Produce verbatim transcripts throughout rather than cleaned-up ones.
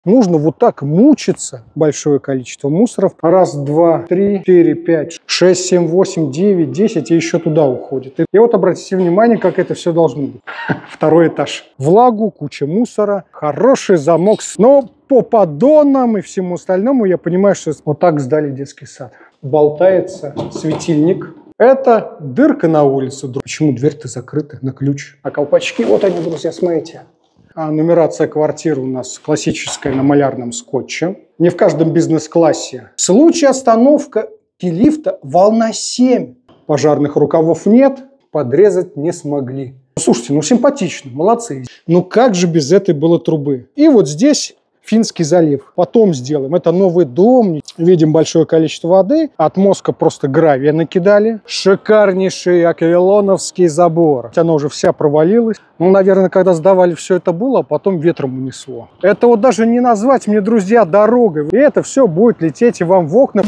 Нужно вот так мучиться, большое количество мусоров. Раз, два, три, четыре, пять, шесть, семь, восемь, девять, десять и еще туда уходит. И вот обратите внимание, как это все должно быть. Второй этаж. Влагу, куча мусора, хороший замок. Но по поддонам и всему остальному я понимаю, что вот так сдали детский сад. Болтается светильник. Это дырка на улице. Почему дверь-то закрыта на ключ? А колпачки, вот они, друзья, смотрите. А нумерация квартиры у нас классическая на малярном скотче. Не в каждом бизнес-классе. В случае остановки лифта волна семь. Пожарных рукавов нет, подрезать не смогли. Слушайте, ну симпатично, молодцы. Ну как же без этой было трубы? И вот здесь Финский залив. Потом сделаем. Это новый дом. Видим большое количество воды. От мозга просто гравия накидали. Шикарнейший аквилоновский забор. Она уже вся провалилась. Ну, наверное, когда сдавали, все это было, а потом ветром унесло. Это вот даже не назвать мне, друзья, дорогой. И это все будет лететь и вам в окна.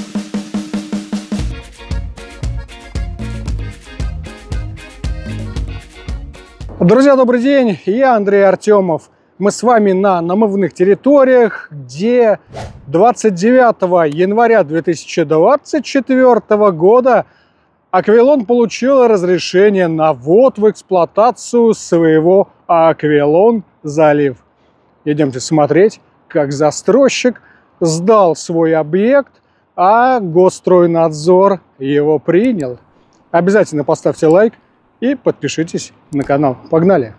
Друзья, добрый день. Я Андрей Артемов. Мы с вами на намывных территориях, где двадцать девятого января две тысячи двадцать четвёртого года Аквилон получил разрешение на ввод в эксплуатацию своего Аквилон залив. Идемте смотреть, как застройщик сдал свой объект, а Госстройнадзор его принял. Обязательно поставьте лайк и подпишитесь на канал. Погнали!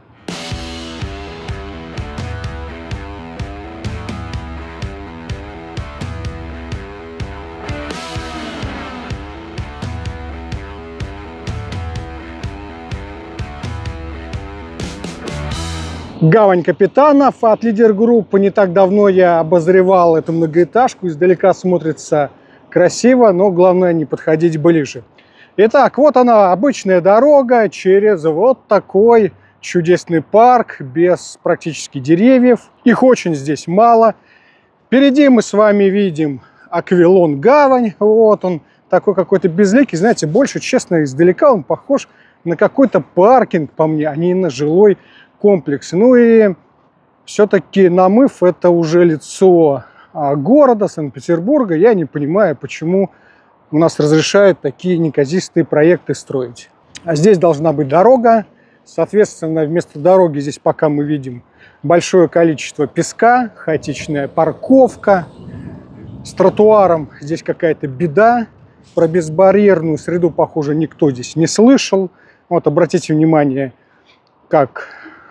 Гавань Капитанов от Лидер Группы. Не так давно я обозревал эту многоэтажку. Издалека смотрится красиво, но главное не подходить ближе. Итак, вот она, обычная дорога через вот такой чудесный парк, без практически деревьев. Их очень здесь мало. Впереди мы с вами видим Аквилон Гавань. Вот он, такой какой-то безликий. Знаете, больше, честно, издалека он похож на какой-то паркинг, по мне, а не на жилой комплекс. Ну и все-таки намыв — это уже лицо города Санкт-Петербурга. Я не понимаю, почему у нас разрешают такие неказистые проекты строить. А здесь должна быть дорога. Соответственно, вместо дороги здесь пока мы видим большое количество песка, хаотичная парковка. С тротуаром здесь какая-то беда. Про безбарьерную среду, похоже, никто здесь не слышал. Вот обратите внимание, как...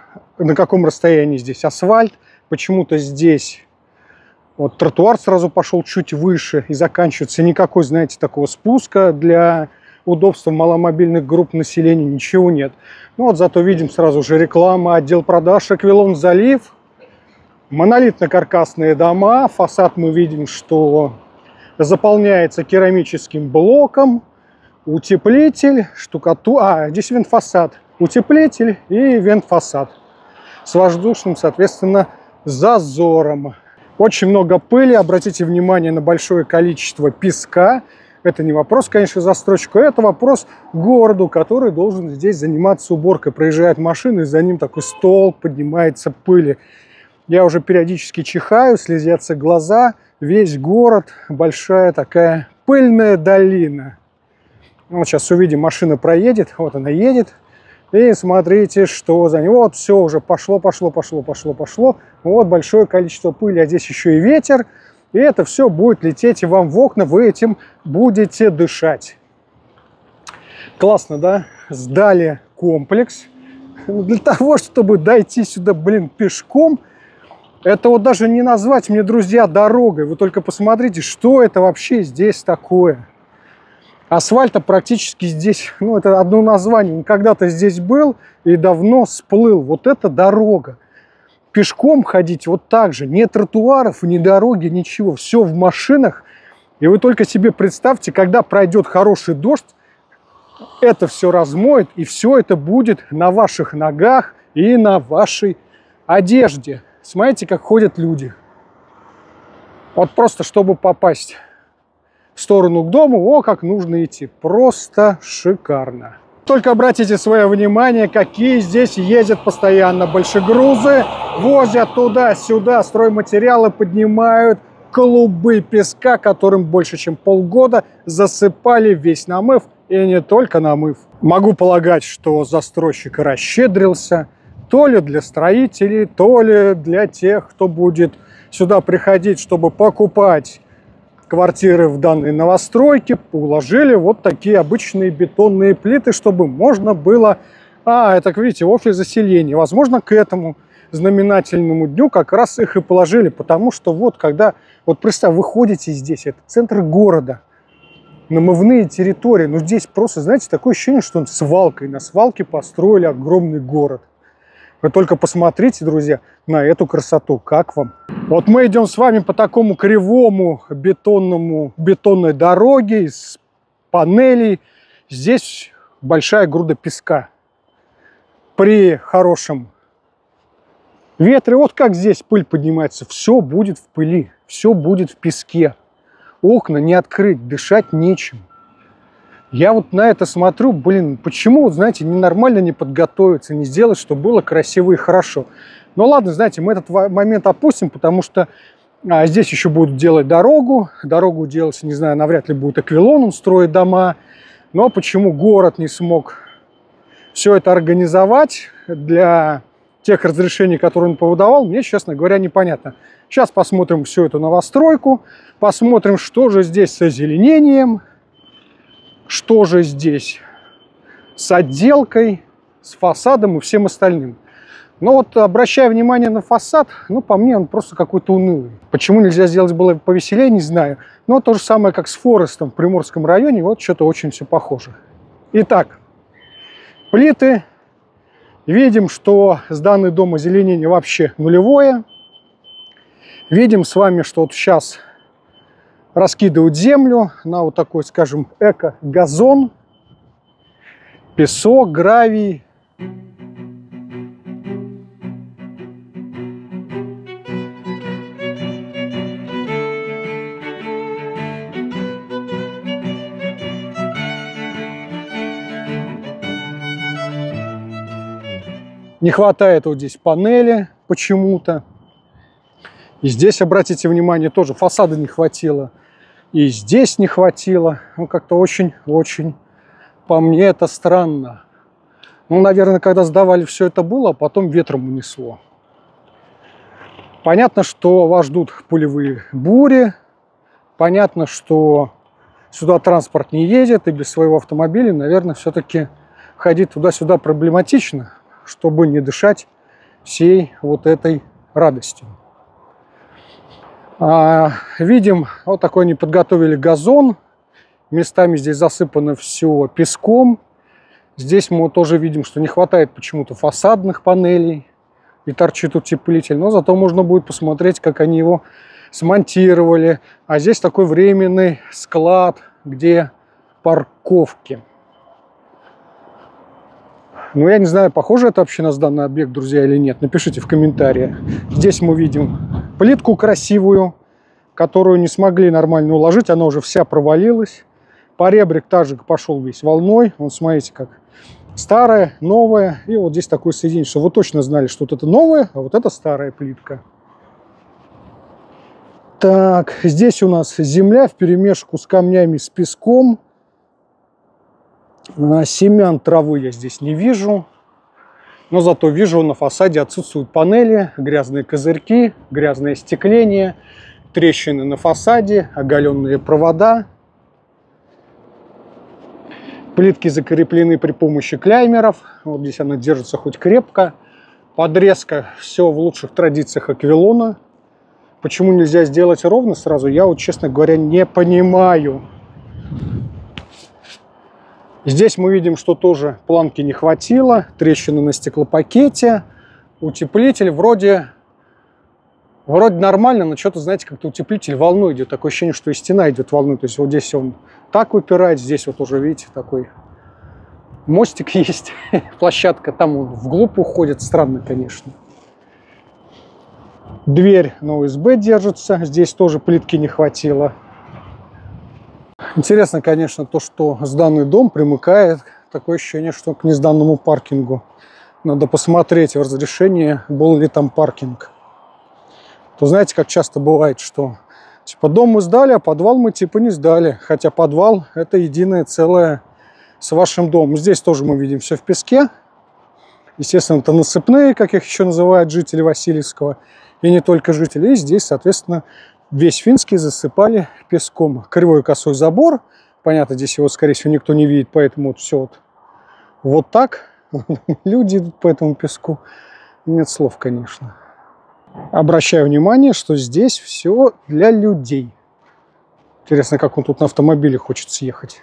на каком расстоянии здесь асфальт. Почему-то здесь вот тротуар сразу пошел чуть выше и заканчивается. Никакой, знаете, такого спуска для удобства маломобильных групп населения. Ничего нет. Ну вот зато видим сразу же реклама, отдел продаж Аквилон залив. Монолитно-каркасные дома. Фасад мы видим, что заполняется керамическим блоком. Утеплитель, штукатур. А, здесь вентфасад. Утеплитель и вентфасад. С воздушным, соответственно, зазором. Очень много пыли. Обратите внимание на большое количество песка. Это не вопрос, конечно, застройщику, это вопрос городу, который должен здесь заниматься уборкой. Проезжает машина, и за ним такой столб, поднимается пыли. Я уже периодически чихаю, слезятся глаза. Весь город, большая такая пыльная долина. Вот сейчас увидим, машина проедет. Вот она едет. И смотрите, что за него. Вот все уже пошло, пошло, пошло, пошло, пошло. Вот большое количество пыли, а здесь еще и ветер. И это все будет лететь вам в окна, вы этим будете дышать. Классно, да? Сдали комплекс. Для того, чтобы дойти сюда, блин, пешком, это вот даже не назвать мне, друзья, дорогой. Вы только посмотрите, что это вообще здесь такое. Асфальта практически здесь, ну, это одно название. Он когда-то здесь был и давно сплыл. Вот это дорога. Пешком ходить вот так же. Ни тротуаров, ни дороги, ничего. Все в машинах. И вы только себе представьте, когда пройдет хороший дождь, это все размоет, и все это будет на ваших ногах и на вашей одежде. Смотрите, как ходят люди. Вот просто, чтобы попасть в сторону к дому, о, как нужно идти. Просто шикарно. Только обратите свое внимание, какие здесь ездят постоянно большегрузы, возят туда-сюда стройматериалы, поднимают клубы песка, которым больше чем полгода засыпали весь намыв, и не только намыв. Могу полагать, что застройщик расщедрился, то ли для строителей, то ли для тех, кто будет сюда приходить, чтобы покупать квартиры в данной новостройке, уложили вот такие обычные бетонные плиты, чтобы можно было... А, это, видите, офис заселения. Возможно, к этому знаменательному дню как раз их и положили, потому что вот когда... Вот представь, вы ходите здесь, это центр города, намывные территории, но здесь просто, знаете, такое ощущение, что он свалкой. На свалке построили огромный город. Вы только посмотрите, друзья, на эту красоту. Как вам? Вот мы идем с вами по такому кривому бетонному, бетонной дороге из панелей. Здесь большая груда песка. При хорошем ветре, вот как здесь пыль поднимается, все будет в пыли, все будет в песке. Окна не открыть, дышать нечем. Я вот на это смотрю, блин, почему, вот, знаете, ненормально не подготовиться, не сделать, чтобы было красиво и хорошо. Ну ладно, знаете, мы этот момент опустим, потому что а, здесь еще будут делать дорогу. Дорогу делать, не знаю, навряд ли будет Аквилон, он строит дома. Но почему город не смог все это организовать для тех разрешений, которые он повыдавал, мне, честно говоря, непонятно. Сейчас посмотрим всю эту новостройку, посмотрим, что же здесь с озеленением, что же здесь с отделкой, с фасадом и всем остальным. Но вот, обращая внимание на фасад, ну, по мне, он просто какой-то унылый. Почему нельзя сделать было повеселее, не знаю. Но то же самое, как с Форестом в Приморском районе, вот что-то очень все похоже. Итак, плиты. Видим, что с данный дом озеленение вообще нулевое. Видим с вами, что вот сейчас раскидывают землю на вот такой, скажем, эко-газон, песок, гравий. Не хватает вот здесь панели почему-то. И здесь, обратите внимание, тоже фасада не хватило. И здесь не хватило. Ну, как-то очень-очень, по мне, это странно. Ну, наверное, когда сдавали, все это было, а потом ветром унесло. Понятно, что вас ждут пулевые бури. Понятно, что сюда транспорт не едет. И без своего автомобиля, наверное, все-таки ходить туда-сюда проблематично, чтобы не дышать всей вот этой радостью. А, видим, вот такой они подготовили газон. Местами здесь засыпано все песком. Здесь мы тоже видим, что не хватает почему-то фасадных панелей. И торчит утеплитель. Но зато можно будет посмотреть, как они его смонтировали. А здесь такой временный склад, где парковки. Ну, я не знаю, похоже это вообще на данный объект, друзья, или нет. Напишите в комментариях. Здесь мы видим плитку красивую, которую не смогли нормально уложить. Она уже вся провалилась. Поребрик также пошел весь волной. Вот смотрите, как старая, новая. И вот здесь такое соединение, что вы точно знали, что вот это новая, а вот это старая плитка. Так, здесь у нас земля вперемешку с камнями, с песком. Семян травы я здесь не вижу, но зато вижу, на фасаде отсутствуют панели, грязные козырьки, грязное остекление, трещины на фасаде, оголенные провода. Плитки закреплены при помощи клеймеров. Вот здесь она держится хоть крепко. Подрезка, все в лучших традициях Аквилона. Почему нельзя сделать ровно сразу, я вот, честно говоря, не понимаю. Здесь мы видим, что тоже планки не хватило, трещины на стеклопакете, утеплитель вроде, вроде нормально, но что-то, знаете, как-то утеплитель волной идет, такое ощущение, что и стена идет волной, то есть вот здесь он так выпирает, здесь вот уже, видите, такой мостик есть, площадка, там он вглубь уходит, странно, конечно. Дверь на ю эс би держится, здесь тоже плитки не хватило. Интересно, конечно, то, что с данный дом примыкает такое ощущение, что к несданному паркингу. Надо посмотреть в разрешении, был ли там паркинг. То знаете, как часто бывает, что типа дом мы сдали, а подвал мы типа не сдали. Хотя подвал — это единое целое с вашим домом. Здесь тоже мы видим все в песке. Естественно, это насыпные, как их еще называют жители Васильевского. И не только жители. И здесь, соответственно, весь Финский засыпали песком. Кривой косой забор. Понятно, здесь его, скорее всего, никто не видит, поэтому вот все вот, вот так. Люди идут по этому песку. Нет слов, конечно. Обращаю внимание, что здесь все для людей. Интересно, как он тут на автомобиле хочет съехать.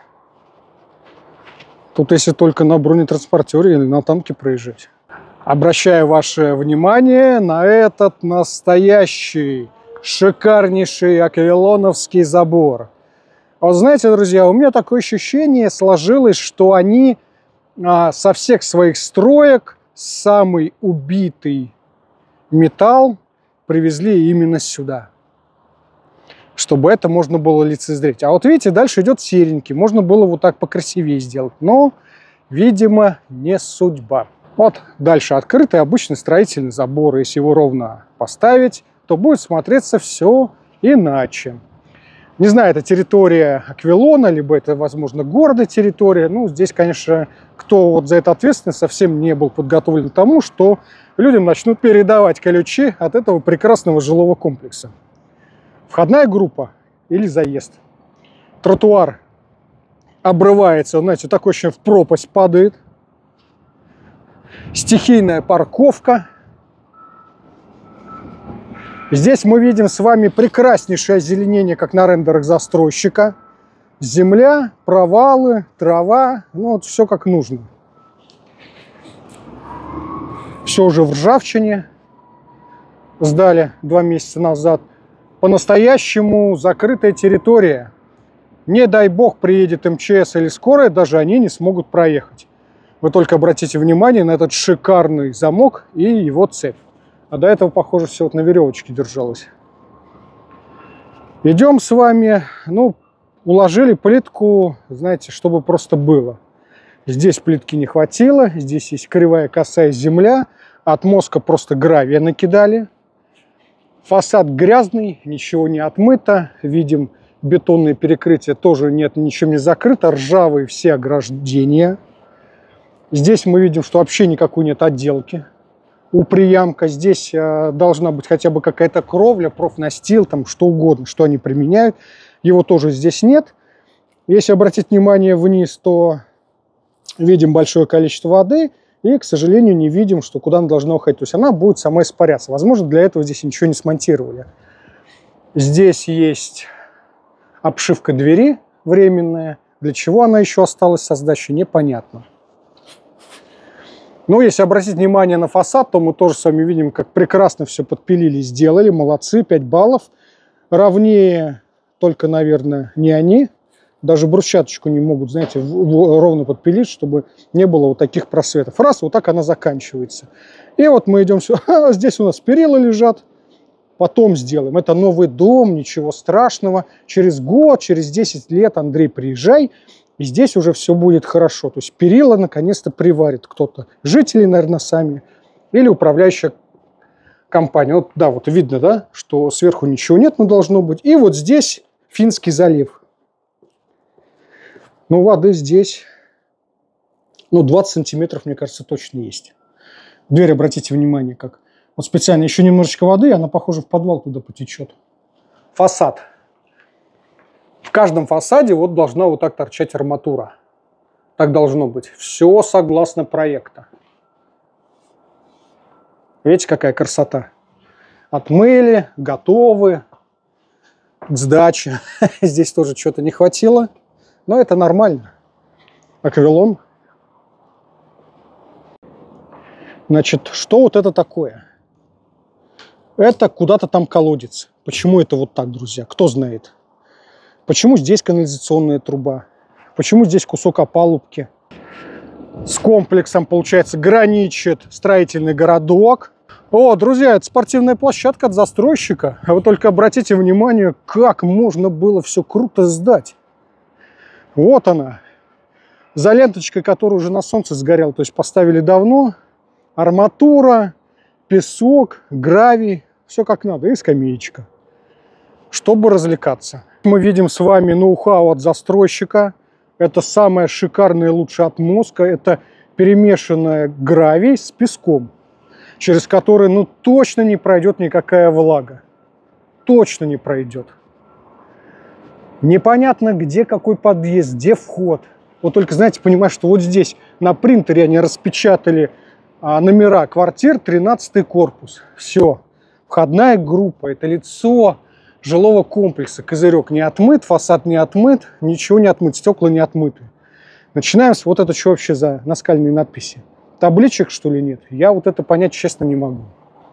Тут если только на бронетранспортере или на танке проезжать. Обращаю ваше внимание на этот настоящий, шикарнейший аквилоновский забор. Вот знаете, друзья, у меня такое ощущение сложилось, что они а, со всех своих строек самый убитый металл привезли именно сюда, чтобы это можно было лицезреть. А вот видите, дальше идет серенький. Можно было вот так покрасивее сделать. Но, видимо, не судьба. Вот дальше открытый обычный строительный забор. Если его ровно поставить, то будет смотреться все иначе. Не знаю, это территория Аквилона, либо это, возможно, города территория. Ну, здесь, конечно, кто вот за это ответственный, совсем не был подготовлен к тому, что людям начнут передавать ключи от этого прекрасного жилого комплекса. Входная группа или заезд. Тротуар обрывается, знаете, такой еще в пропасть падает. Стихийная парковка. Здесь мы видим с вами прекраснейшее озеленение, как на рендерах застройщика. Земля, провалы, трава, ну вот все как нужно. Все уже в ржавчине. Сдали два месяца назад. По-настоящему закрытая территория. Не дай бог приедет эм че эс или скорая, даже они не смогут проехать. Вы только обратите внимание на этот шикарный замок и его цепь. А до этого, похоже, все вот на веревочке держалось. Идем с вами, ну, уложили плитку, знаете, чтобы просто было. Здесь плитки не хватило, здесь есть кривая косая земля, от мозга просто гравия накидали. Фасад грязный, ничего не отмыто, видим бетонное перекрытие, тоже нет, ничем не закрыто, ржавые все ограждения. Здесь мы видим, что вообще никакой нет отделки. У приямка здесь э, должна быть хотя бы какая-то кровля, профнастил, там что угодно, что они применяют. Его тоже здесь нет. Если обратить внимание вниз, то видим большое количество воды и, к сожалению, не видим, что куда она должна уходить. То есть она будет сама испаряться. Возможно, для этого здесь ничего не смонтировали. Здесь есть обшивка двери временная. Для чего она еще осталась со сдачи, непонятно. Но если обратить внимание на фасад, то мы тоже с вами видим, как прекрасно все подпилили, сделали. Молодцы, пять баллов. Ровнее только, наверное, не они. Даже брусчаточку не могут, знаете, ровно подпилить, чтобы не было вот таких просветов. Раз, вот так она заканчивается. И вот мы идем сюда. Здесь у нас перила лежат. Потом сделаем. Это новый дом, ничего страшного. Через год, через десять лет, Андрей, приезжай. И здесь уже все будет хорошо. То есть перила наконец-то приварит кто-то. Жители, наверное, сами. Или управляющая компания. Вот, да, вот видно, да, что сверху ничего нет, но должно быть. И вот здесь Финский залив. Ну, воды здесь, ну, двадцать сантиметров, мне кажется, точно есть. Дверь, обратите внимание, как. Вот специально еще немножечко воды, она, похоже, в подвал туда потечет. Фасад. В каждом фасаде вот должна вот так торчать арматура. Так должно быть. Все согласно проекта. Видите, какая красота. Отмыли, готовы к сдаче. Здесь тоже что-то не хватило. Но это нормально. Аквилон. Значит, что вот это такое? Это куда-то там колодец. Почему это вот так, друзья? Кто знает? Почему здесь канализационная труба? Почему здесь кусок опалубки? С комплексом, получается, граничит строительный городок. О, друзья, это спортивная площадка от застройщика. А вы только обратите внимание, как можно было все круто сдать. Вот она. За ленточкой, которая уже на солнце сгорела, то есть поставили давно. Арматура, песок, гравий, все как надо, и скамеечка, чтобы развлекаться. Мы видим с вами ноу-хау от застройщика. Это самая шикарная и лучшая отмостка. Это перемешанная гравий с песком, через который ну точно не пройдет никакая влага. Точно не пройдет. Непонятно, где какой подъезд, где вход. Вот только, знаете, понимаешь, что вот здесь на принтере они распечатали а, номера квартир, тринадцатый корпус. Все. Входная группа. Это лицо жилого комплекса. Козырек не отмыт, фасад не отмыт, ничего не отмыт, стекла не отмыты. Начинаем с вот это, что вообще за наскальные надписи. Табличек, что ли, нет? Я вот это понять, честно, не могу.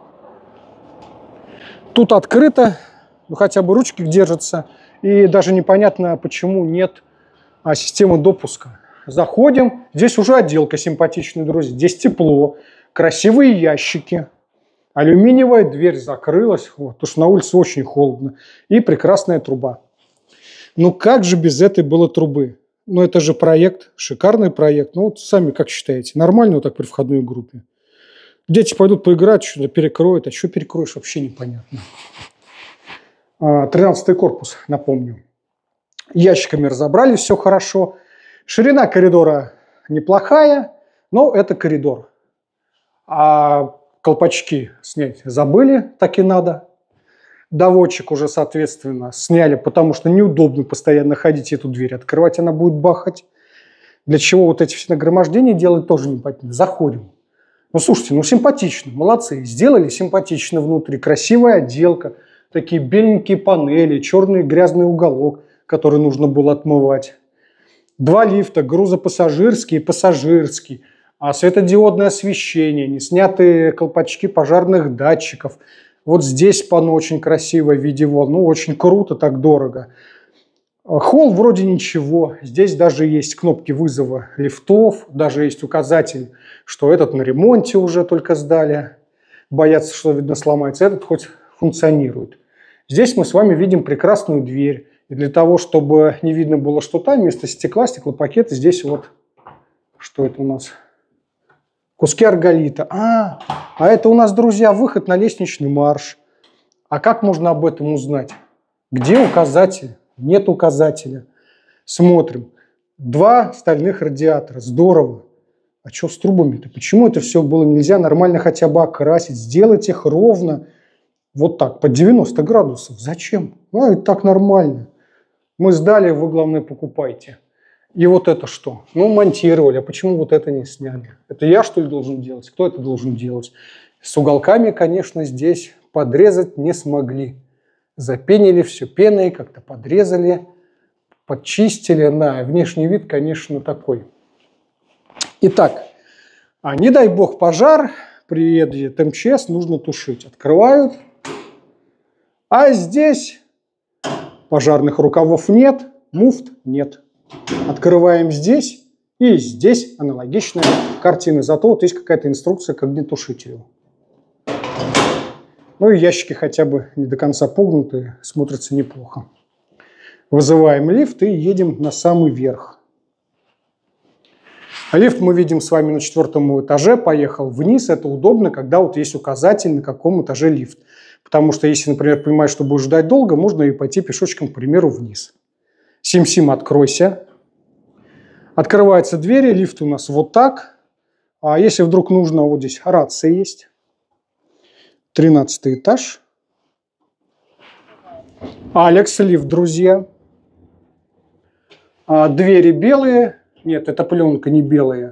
Тут открыто, ну хотя бы ручки держатся. И даже непонятно, почему нет а, системы допуска. Заходим. Здесь уже отделка симпатичная, друзья. Здесь тепло, красивые ящики. Алюминиевая дверь закрылась, вот, потому что на улице очень холодно. И прекрасная труба. Ну как же без этой было трубы? Ну это же проект, шикарный проект. Ну вот сами как считаете, нормально вот так при входной группе? Дети пойдут поиграть, что-то перекроют. А что перекроешь, вообще непонятно. тринадцатый корпус, напомню. Ящиками разобрали, все хорошо. Ширина коридора неплохая, но это коридор. А колпачки снять забыли, так и надо. Доводчик уже, соответственно, сняли, потому что неудобно постоянно ходить эту дверь открывать, она будет бахать. Для чего вот эти все нагромождения делать, тоже непонятно. Заходим. Ну, слушайте, ну симпатично, молодцы. Сделали симпатично внутри, красивая отделка. Такие беленькие панели, черный грязный уголок, который нужно было отмывать. Два лифта, грузопассажирский и пассажирский. А светодиодное освещение, не снятые колпачки пожарных датчиков. Вот здесь панно очень красивое в виде волн. Ну, очень круто, так дорого. Холл вроде ничего. Здесь даже есть кнопки вызова лифтов. Даже есть указатель, что этот на ремонте уже только сдали. Боятся, что, видно, сломается. Этот хоть функционирует. Здесь мы с вами видим прекрасную дверь. И для того, чтобы не видно было, что там, вместо стекла, стеклопакеты, здесь вот, что это у нас? Куски арголита. А, а это у нас, друзья, выход на лестничный марш. А как можно об этом узнать? Где указатель? Нет указателя. Смотрим. Два стальных радиатора. Здорово. А что с трубами-то? Почему это все было нельзя нормально хотя бы окрасить? Сделать их ровно. Вот так, под девяносто градусов. Зачем? Ну, это так нормально. Мы сдали, вы, главное, покупайте. И вот это что? Ну, монтировали. А почему вот это не сняли? Это я, что ли, должен делать? Кто это должен делать? С уголками, конечно, здесь подрезать не смогли. Запенили все пеной, как-то подрезали, подчистили. На внешний вид, конечно, такой. Итак, а не дай бог пожар, приедет эм че эс, нужно тушить. Открывают. А здесь пожарных рукавов нет, муфт нет. Открываем здесь, и здесь аналогичная картина. Зато вот есть какая-то инструкция к огнетушителю. Ну и ящики хотя бы не до конца погнутые, смотрятся неплохо. Вызываем лифт и едем на самый верх. Лифт мы видим с вами на четвертом этаже, поехал вниз. Это удобно, когда вот есть указатель, на каком этаже лифт. Потому что если, например, понимаешь, что будешь ждать долго, можно и пойти пешочком, к примеру, вниз. Сим-сим, откройся. Открываются двери, лифт у нас вот так. А если вдруг нужно, вот здесь рация есть. тринадцатый этаж. Алекс, лифт, друзья. А двери белые. Нет, это пленка не белая.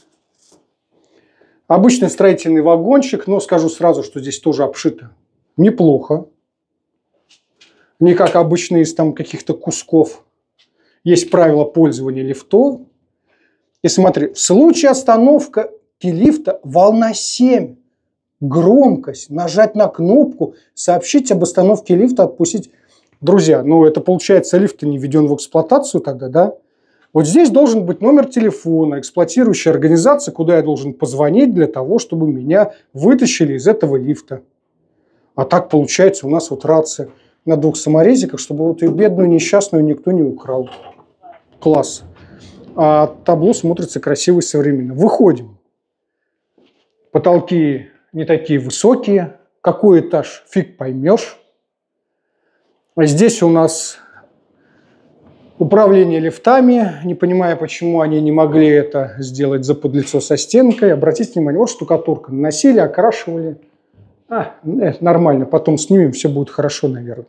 Обычный строительный вагончик, но скажу сразу, что здесь тоже обшито неплохо. Не как обычно из там каких-то кусков. Есть правила пользования лифтов. И смотри, в случае остановки лифта волна семь. Громкость. Нажать на кнопку. Сообщить об остановке лифта. Отпустить. Друзья, ну это получается лифт не введен в эксплуатацию тогда, да? Вот здесь должен быть номер телефона, эксплуатирующей организации, куда я должен позвонить для того, чтобы меня вытащили из этого лифта. А так получается у нас вот рация на двух саморезиках, чтобы вот и бедную несчастную никто не украл. Класс. а табло смотрится красиво и современно. Выходим. Потолки не такие высокие. Какой этаж, фиг поймешь. А здесь у нас управление лифтами. Не понимая, почему они не могли это сделать заподлицо со стенкой. Обратите внимание, вот штукатурка. Наносили, окрашивали. А, нормально, потом снимем, все будет хорошо, наверное.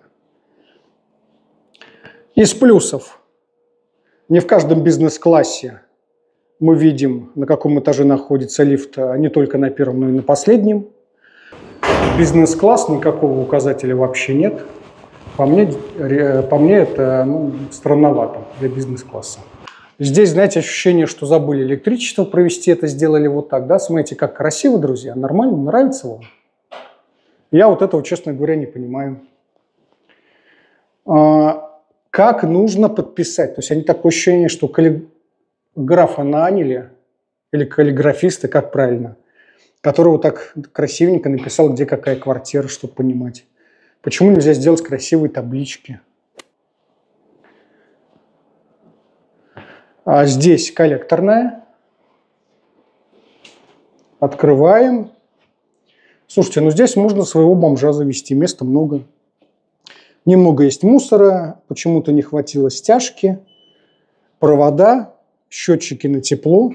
Из плюсов. Не в каждом бизнес-классе мы видим, на каком этаже находится лифт, а не только на первом, но и на последнем. Бизнес-класс, никакого указателя вообще нет. По мне, по мне это ну, странновато для бизнес-класса. Здесь, знаете, ощущение, что забыли электричество провести, это сделали вот так. Да? Смотрите, как красиво, друзья. Нормально? Нравится вам? Я вот этого, честно говоря, не понимаю. Как нужно подписать? То есть они такое ощущение, что каллиграфа наняли, или каллиграфиста, как правильно, который вот так красивенько написал, где какая квартира, чтобы понимать. Почему нельзя сделать красивые таблички? А здесь коллекторная. Открываем. Слушайте, ну здесь можно своего бомжа завести, места много. Немного есть мусора, почему-то не хватило стяжки, провода, счетчики на тепло,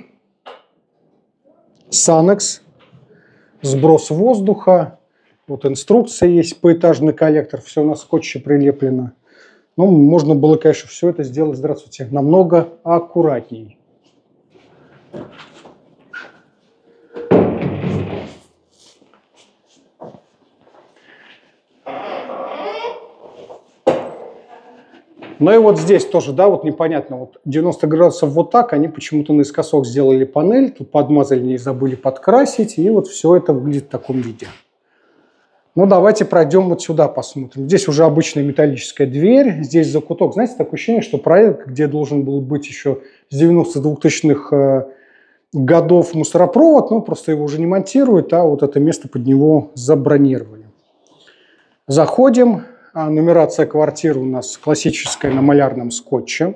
санекс, сброс воздуха, вот инструкция есть, поэтажный коллектор, все на скотче прилеплено. Ну, можно было, конечно, все это сделать, здравствуйте, намного аккуратней. Ну и вот здесь тоже, да, вот непонятно, вот девяносто градусов вот так, они почему-то наискосок сделали панель, тут подмазали, не забыли подкрасить, и вот все это выглядит в таком виде. Ну давайте пройдем вот сюда, посмотрим. Здесь уже обычная металлическая дверь, здесь закуток. Знаете, такое ощущение, что проект, где должен был быть еще с девяностых двухтысячных годов мусоропровод, ну просто его уже не монтируют, а вот это место под него забронировали. Заходим. А нумерация квартиры у нас классическая на малярном скотче.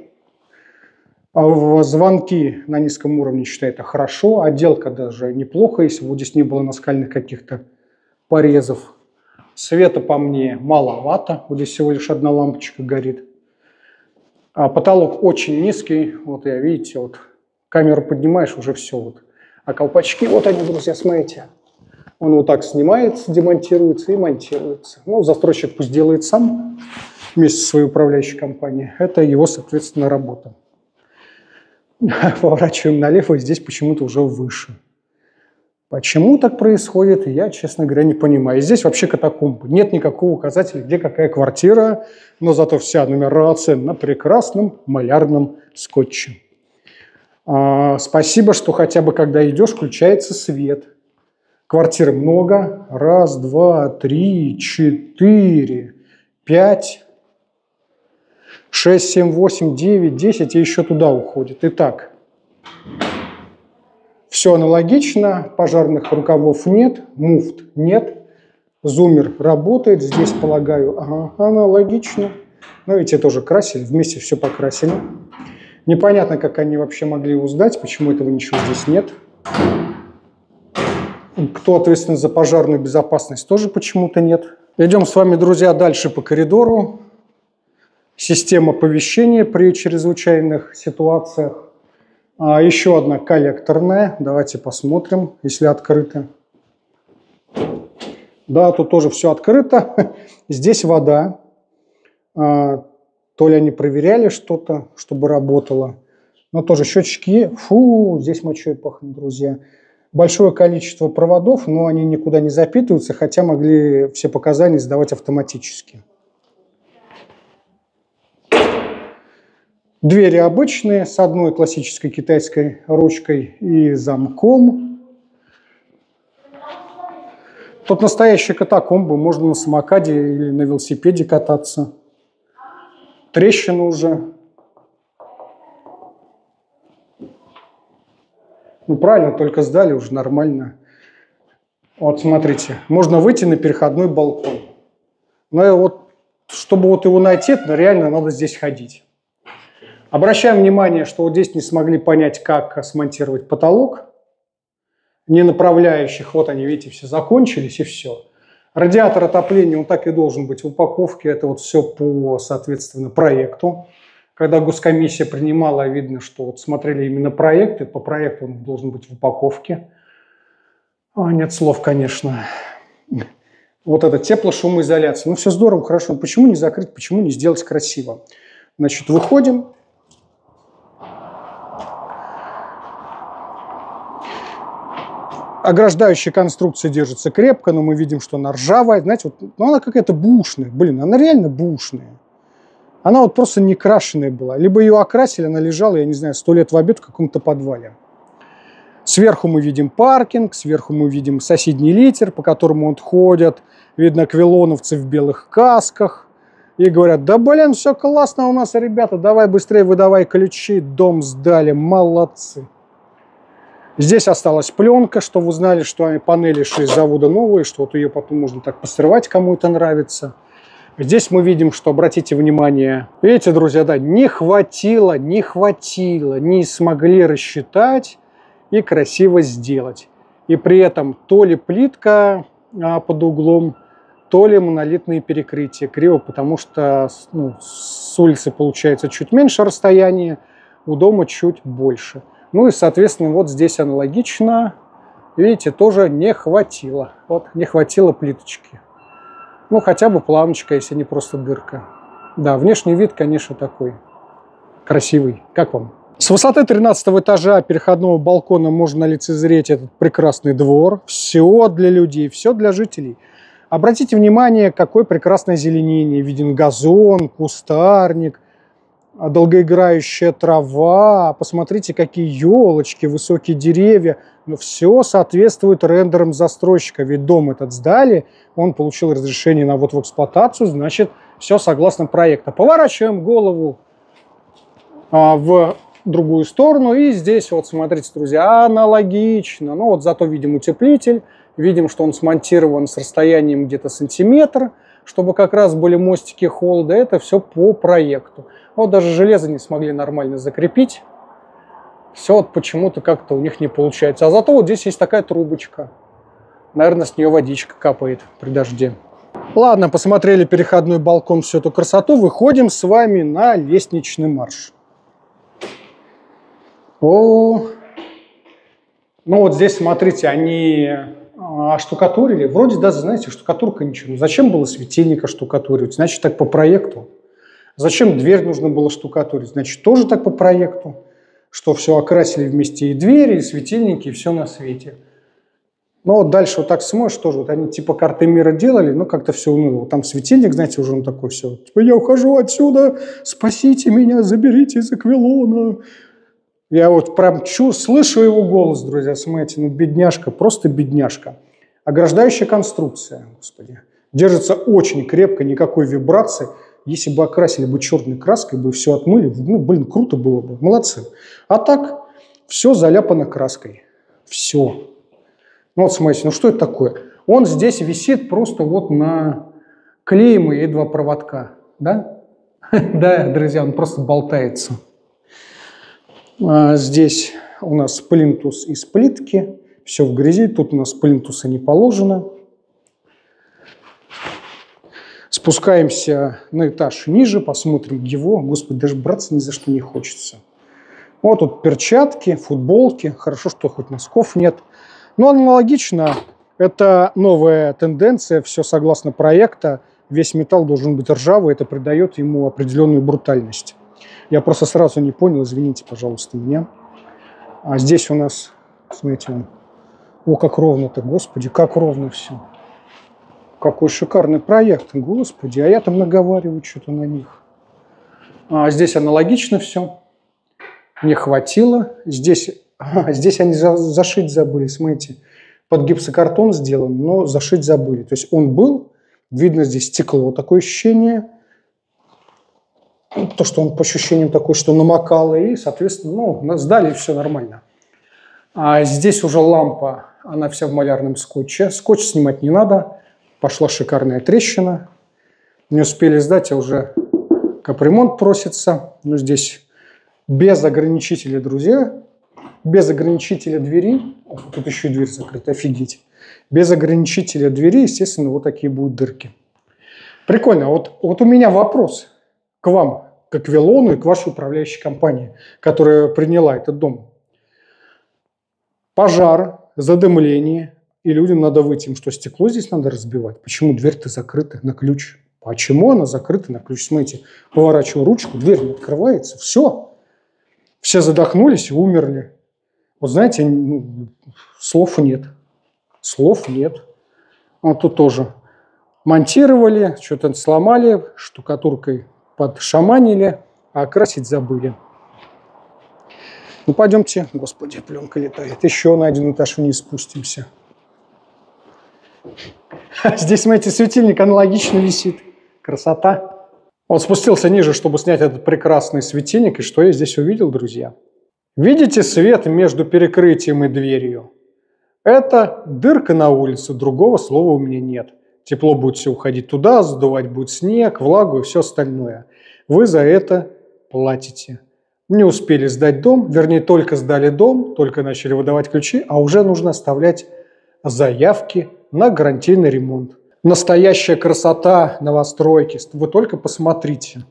А звонки на низком уровне, считаю, это хорошо. Отделка даже неплохо, если вот здесь не было наскальных каких-то порезов. Света по мне маловато. Вот здесь всего лишь одна лампочка горит. А потолок очень низкий. Вот я, видите, вот камеру поднимаешь, уже все. Вот. А колпачки, вот они, друзья, смотрите. Он вот так снимается, демонтируется и монтируется. Ну, застройщик пусть делает сам вместе со своей управляющей компанией. Это его, соответственно, работа. Поворачиваем налево, и здесь почему-то уже выше. Почему так происходит, я, честно говоря, не понимаю. И здесь вообще катакомбы. Нет никакого указателя, где какая квартира, но зато вся нумерация на прекрасном малярном скотче. А, спасибо, что хотя бы когда идешь, включается свет. Квартир много. Раз, два, три, четыре, пять, шесть, семь, восемь, девять, десять и еще туда уходит. Итак, все аналогично. Пожарных рукавов нет, муфт нет. Зумер работает. Здесь, полагаю, ага, аналогично. Но ведь это тоже красили, вместе все покрасили. Непонятно, как они вообще могли узнать, почему этого ничего здесь нет. Кто ответственен за пожарную безопасность, тоже почему-то нет. Идем с вами, друзья, дальше по коридору. Система оповещения при чрезвычайных ситуациях. А еще одна коллекторная. Давайте посмотрим, если открыто. Да, тут тоже все открыто. Здесь вода. То ли они проверяли что-то, чтобы работало. Но тоже счетчики. Фу, здесь мочой пахнет, друзья. Большое количество проводов, но они никуда не запитываются, хотя могли все показания сдавать автоматически. Двери обычные, с одной классической китайской ручкой и замком. Тут настоящие катакомбы, можно на самокаде или на велосипеде кататься. Трещина уже. Ну, правильно, только сдали, уже нормально. Вот, смотрите, можно выйти на переходной балкон. Но вот, чтобы вот его найти, то реально надо здесь ходить. Обращаем внимание, что вот здесь не смогли понять, как смонтировать потолок. Не направляющих, вот они, видите, все закончились и все. Радиатор отопления, он так и должен быть в упаковке. Это вот все по, соответственно, проекту. Когда госкомиссия принимала, видно, что вот смотрели именно проекты. По проекту он должен быть в упаковке. А, нет слов, конечно. Вот это теплошумоизоляция. Ну, все здорово, хорошо. Почему не закрыть, почему не сделать красиво? Значит, выходим. Ограждающая конструкция держится крепко, но мы видим, что она ржавая. Знаете, вот, ну, она какая-то бушная. Блин, она реально бушная. Она вот просто не крашеная была. Либо ее окрасили, она лежала, я не знаю, сто лет в обед в каком-то подвале. Сверху мы видим паркинг, сверху мы видим соседний литер, по которому вот ходят. Видно аквилоновцы в белых касках. И говорят, да блин, все классно у нас, ребята, давай быстрее выдавай ключи, дом сдали, молодцы. Здесь осталась пленка, что вы знали, что панели шли с завода новые, что вот ее потом можно так посрывать, кому это нравится. Здесь мы видим, что, обратите внимание, видите, друзья, да, не хватило, не хватило, не смогли рассчитать и красиво сделать. И при этом то ли плитка а, под углом, то ли монолитные перекрытия криво, потому что ну, с улицы получается чуть меньше расстояние, у дома чуть больше. Ну и, соответственно, вот здесь аналогично, видите, тоже не хватило. Вот, не хватило плиточки. Ну, хотя бы планочка, если не просто дырка. Да, внешний вид, конечно, такой красивый. Как вам? С высоты тринадцатого этажа переходного балкона можно лицезреть этот прекрасный двор. Все для людей, все для жителей. Обратите внимание, какое прекрасное озеленение. Виден газон, кустарник. Долгоиграющая трава, посмотрите, какие елочки, высокие деревья. Но все соответствует рендерам застройщика. Ведь дом этот сдали, он получил разрешение на ввод в эксплуатацию, значит, все согласно проекту. Поворачиваем голову а, в другую сторону. И здесь, вот смотрите, друзья, аналогично. Ну вот зато видим утеплитель, видим, что он смонтирован с расстоянием где-то сантиметр, чтобы как раз были мостики холода. Это все по проекту. Вот даже железо не смогли нормально закрепить. Все вот почему-то как-то у них не получается. А зато вот здесь есть такая трубочка. Наверное, с нее водичка капает при дожде. Ладно, посмотрели переходной балкон, всю эту красоту. Выходим с вами на лестничный марш. О, ну вот здесь, смотрите, они оштукатурили. Вроде, да, знаете, штукатурка ничего. Но зачем было светильника штукатуривать? Значит, так по проекту. Зачем дверь нужно было штукатурить? Значит, тоже так по проекту, что все окрасили вместе и двери, и светильники, и все на свете. Но вот дальше вот так смотришь, тоже вот они типа карты мира делали, но как-то все уныло. Вот там светильник, знаете, уже он такой все, типа я ухожу отсюда, спасите меня, заберите из аквилона. Я вот прям чу, слышу его голос, друзья, смотрите, ну бедняжка, просто бедняжка. Ограждающая конструкция, господи, держится очень крепко, никакой вибрации. Если бы окрасили бы черной краской, бы все отмыли, ну, блин, круто было бы, молодцы. А так, все заляпано краской. Все. Ну, вот смотрите, ну что это такое? Он здесь висит просто вот на клеймы и два проводка, да? Да, друзья, он просто болтается. Здесь у нас плинтус из плитки, все в грязи, тут у нас плинтуса не положено. Спускаемся на этаж ниже, посмотрим его. Господи, даже браться ни за что не хочется. Вот тут перчатки, футболки. Хорошо, что хоть носков нет. Но аналогично, это новая тенденция, все согласно проекта. Весь металл должен быть ржавый, это придает ему определенную брутальность. Я просто сразу не понял, извините, пожалуйста, меня. А здесь у нас, смотрите, о, как ровно-то, господи, как ровно все. Какой шикарный проект, господи, а я там наговариваю что-то на них. А здесь аналогично все. Не хватило. Здесь, а, здесь они за, зашить забыли, смотрите. Под гипсокартон сделан, но зашить забыли. То есть он был, видно здесь стекло, такое ощущение. То, что он по ощущениям такой, что намокало, и, соответственно, ну, сдали, и все нормально. А здесь уже лампа, она вся в малярном скотче. Скотч снимать не надо. Пошла шикарная трещина. Не успели сдать, а уже капремонт просится. Ну, здесь Без ограничителя, друзья. Без ограничителя двери. О, тут еще и дверь закрыта, офигеть. Без ограничителя двери, естественно, вот такие будут дырки. Прикольно. Вот, вот у меня вопрос к вам, к Аквилону и к вашей управляющей компании, которая приняла этот дом. Пожар, задымление, и людям надо выйти. Им что, стекло здесь надо разбивать? Почему дверь-то закрыта на ключ? Почему она закрыта на ключ? Смотрите, поворачиваю ручку, дверь не открывается, все. Все задохнулись и умерли. Вот знаете, ну, слов нет. Слов нет. Вот тут тоже монтировали, что-то сломали, штукатуркой подшаманили, а окрасить забыли. Ну, пойдемте. Господи, пленка летает. Еще на один этаж вниз спустимся. Здесь, смотрите, светильник аналогично висит. Красота. Он спустился ниже, чтобы снять этот прекрасный светильник. И что я здесь увидел, друзья? Видите свет между перекрытием и дверью? Это дырка на улице. Другого слова у меня нет. Тепло будет все уходить туда, задувать будет снег, влагу и все остальное. Вы за это платите. Не успели сдать дом, вернее, только сдали дом, только начали выдавать ключи, а уже нужно оставлять заявки на гарантийный ремонт. Настоящая красота новостройки. Вы только посмотрите.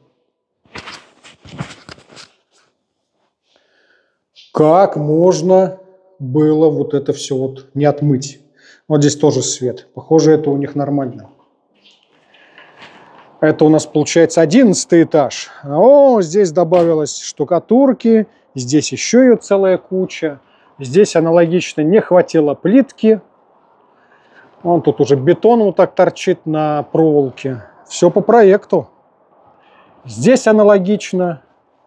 Как можно было вот это все вот не отмыть? Вот здесь тоже свет. Похоже, это у них нормально. Это у нас получается одиннадцатый этаж. О, здесь добавилось штукатурки. Здесь еще ее целая куча. Здесь аналогично не хватило плитки. Вон тут уже бетон вот так торчит на проволоке. Все по проекту. Здесь аналогично.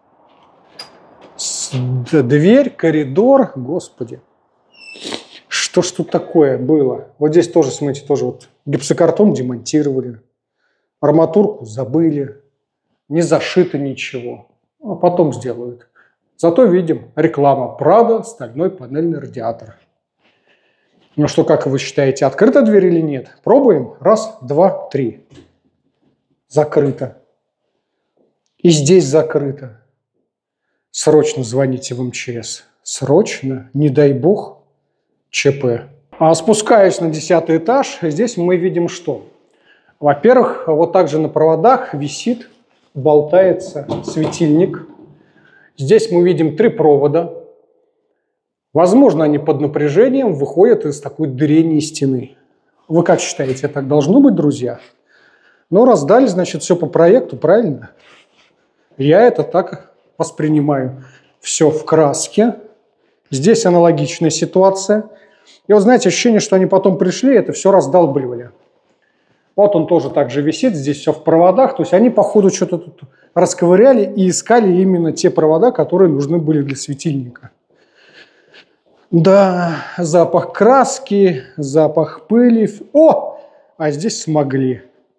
Дверь, коридор. Господи. Что ж тут такое было? Вот здесь тоже, смотрите, тоже вот гипсокартон демонтировали. Арматурку забыли. Не зашито ничего. А потом сделают. Зато видим реклама Прада, стальной панельный радиатор. Ну что, как вы считаете, открыта дверь или нет? Пробуем. Раз, два, три. Закрыто. И здесь закрыто. Срочно звоните в эм че эс. Срочно, не дай бог, ЧП. А спускаясь на десятый этаж, здесь мы видим что? Во-первых, вот также на проводах висит, болтается светильник. Здесь мы видим три провода. Возможно, они под напряжением выходят из такой дырени стены. Вы как считаете, так должно быть, друзья? Ну, раздали, значит, все по проекту, правильно? Я это так воспринимаю. Все в краске. Здесь аналогичная ситуация. И вот, знаете, ощущение, что они потом пришли, это все раздалбливали. Вот он тоже так же висит, здесь все в проводах. То есть они, походу, что-то тут расковыряли и искали именно те провода, которые нужны были для светильника. Да, запах краски, запах пыли. О, а здесь смогли.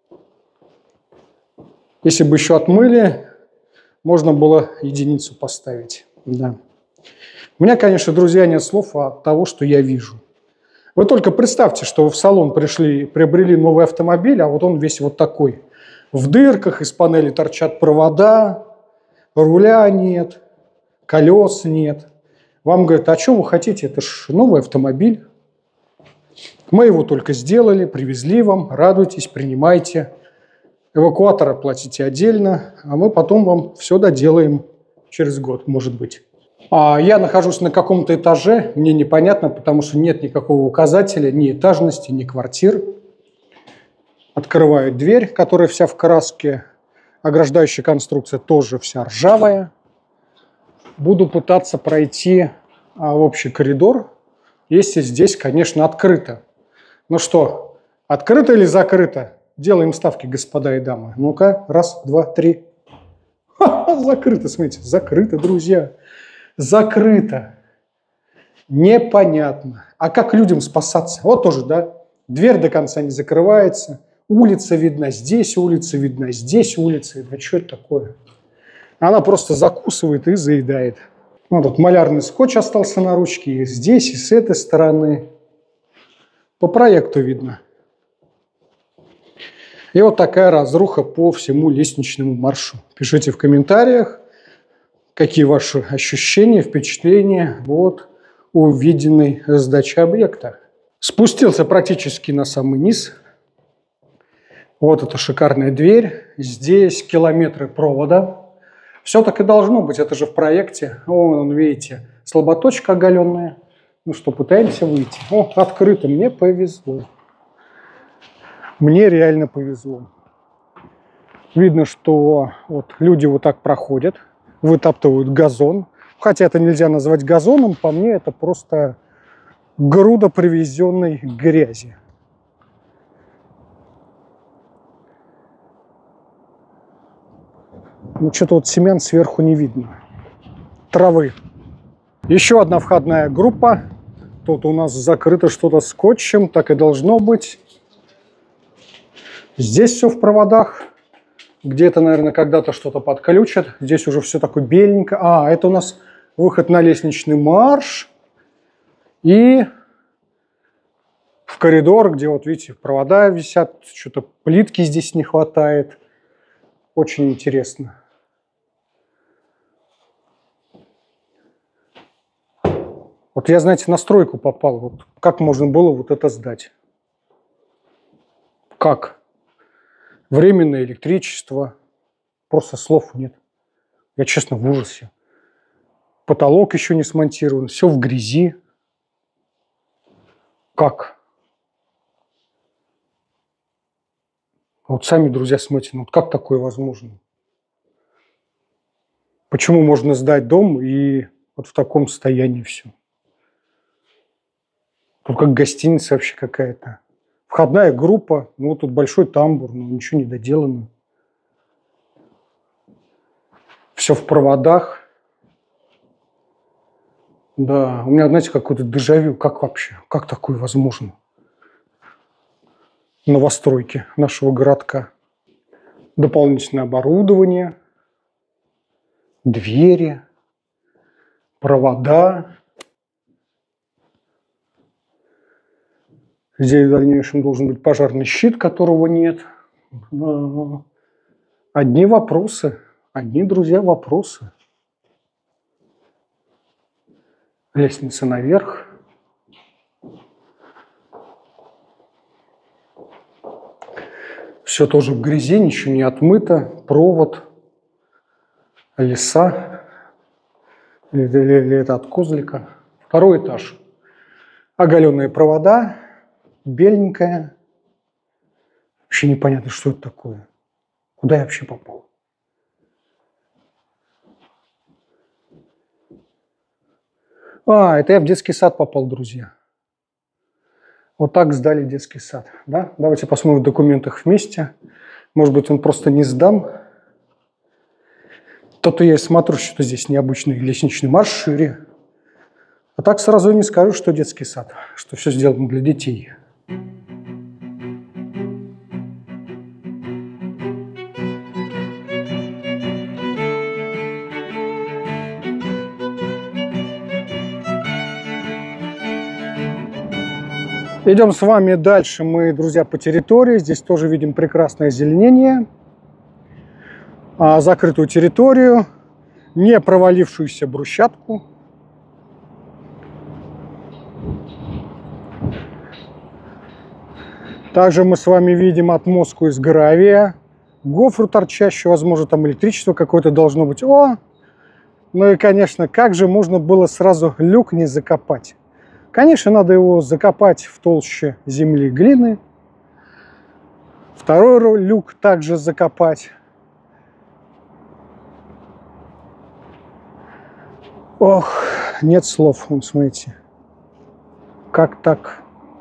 Если бы еще отмыли, можно было единицу поставить. Да. У меня, конечно, друзья, нет слов от того, что я вижу. Вы только представьте, что вы в салон пришли, приобрели новый автомобиль, а вот он весь вот такой. В дырках из панели торчат провода, руля нет, колес нет. Вам говорят, а что вы хотите? Это ж новый автомобиль. Мы его только сделали, привезли вам, радуйтесь, принимайте. Эвакуатор оплатите отдельно, а мы потом вам все доделаем через год, может быть. А я нахожусь на каком-то этаже, мне непонятно, потому что нет никакого указателя, ни этажности, ни квартир. Открываю дверь, которая вся в краске, ограждающая конструкция тоже вся ржавая. Буду пытаться пройти а, в общий коридор, если здесь, конечно, открыто. Ну что, открыто или закрыто? Делаем ставки, господа и дамы. Ну-ка, раз, два, три. Ха-ха, закрыто, смотрите, закрыто, друзья. Закрыто. Непонятно. А как людям спасаться? Вот тоже, да, дверь до конца не закрывается, улица видна, здесь улица видна, здесь улица видна. Что это такое? Она просто закусывает и заедает. Вот тут малярный скотч остался на ручке, и здесь, и с этой стороны. По проекту видно. И вот такая разруха по всему лестничному маршу. Пишите в комментариях, Какие ваши ощущения, впечатления от увиденной сдачи объекта? Спустился практически на самый низ. Вот эта шикарная дверь. Здесь километры провода. Все так и должно быть, это же в проекте. Вон, видите, слаботочка оголенная. Ну что, пытаемся выйти. О, открыто, мне повезло. Мне реально повезло. Видно, что вот люди вот так проходят, вытаптывают газон. Хотя это нельзя назвать газоном, по мне это просто груда привезенной грязи. Ну, что-то вот семян сверху не видно. Травы. Еще одна входная группа. Тут у нас закрыто что-то скотчем, так и должно быть. Здесь все в проводах. Где-то, наверное, когда-то что-то подключат. Здесь уже все такое беленькое. А, это у нас выход на лестничный марш. И в коридор, где, вот видите, провода висят. Что-то плитки здесь не хватает. Очень интересно. Вот я, знаете, на стройку попал. Вот как можно было вот это сдать? Как? Временное электричество. Просто слов нет. Я, честно, в ужасе. Потолок еще не смонтирован. Все в грязи. Как? Вот сами, друзья, смотрите, ну вот как такое возможно? Почему можно сдать дом и вот в таком состоянии все? Тут как гостиница вообще какая-то. Входная группа, ну вот тут большой тамбур, но ничего не доделано. Все в проводах. Да, у меня, знаете, какой-то дежавю. Как вообще? Как такое возможно? Новостройки нашего городка. Дополнительное оборудование. Двери. Провода. Здесь в дальнейшем должен быть пожарный щит, которого нет. Одни вопросы. Одни, друзья, вопросы. Лестница наверх. Все тоже в грязи, ничего не отмыто. Провод. Леса. Или, или, или это от козлика. Второй этаж. Оголенные провода. Беленькая. Вообще непонятно, что это такое. Куда я вообще попал? А, это я в детский сад попал, друзья. Вот так сдали детский сад. Да? Давайте посмотрим в документах вместе. Может быть, он просто не сдан. То-то я и смотрю, что здесь необычный лестничный марш шире. А так сразу и не скажу, что детский сад, что все сделано для детей. Идем с вами дальше мы, друзья, по территории. Здесь тоже видим прекрасное озеленение. А, закрытую территорию, не провалившуюся брусчатку. Также мы с вами видим отмостку из гравия, гофру торчащую, возможно, там электричество какое-то должно быть. О! Ну и, конечно, как же можно было сразу люк не закопать? Конечно, надо его закопать в толще земли глины. Второй люк также закопать. Ох, нет слов, вон, смотрите. Как так?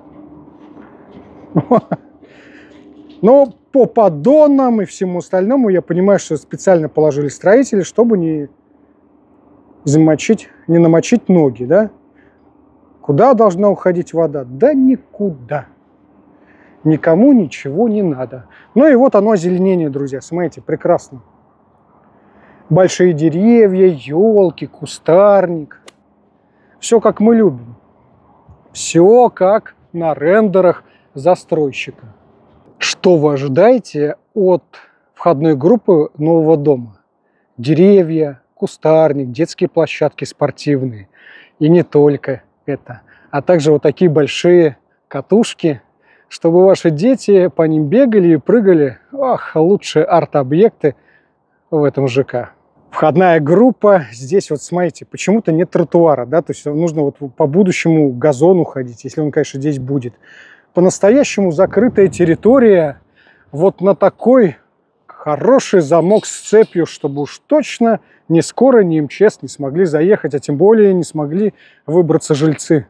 Но по поддонам и всему остальному я понимаю, что специально положили строители, чтобы не замочить, не намочить ноги, да? Куда должна уходить вода? Да никуда. Никому ничего не надо. Ну и вот оно озеленение, друзья. Смотрите, прекрасно. Большие деревья, елки, кустарник. Все как мы любим. Все как на рендерах застройщика. Что вы ожидаете от входной группы нового дома? Деревья, кустарник, детские площадки спортивные. И не только это, а также вот такие большие катушки, чтобы ваши дети по ним бегали и прыгали. Ах, лучшие арт-объекты в этом ЖК. Входная группа. Здесь вот смотрите, почему-то нет тротуара, да, то есть нужно вот по будущему газону ходить, если он, конечно, здесь будет. По-настоящему закрытая территория, вот на такой хороший замок с цепью, чтобы уж точно ни скоро, ни МЧС не смогли заехать, а тем более не смогли выбраться жильцы.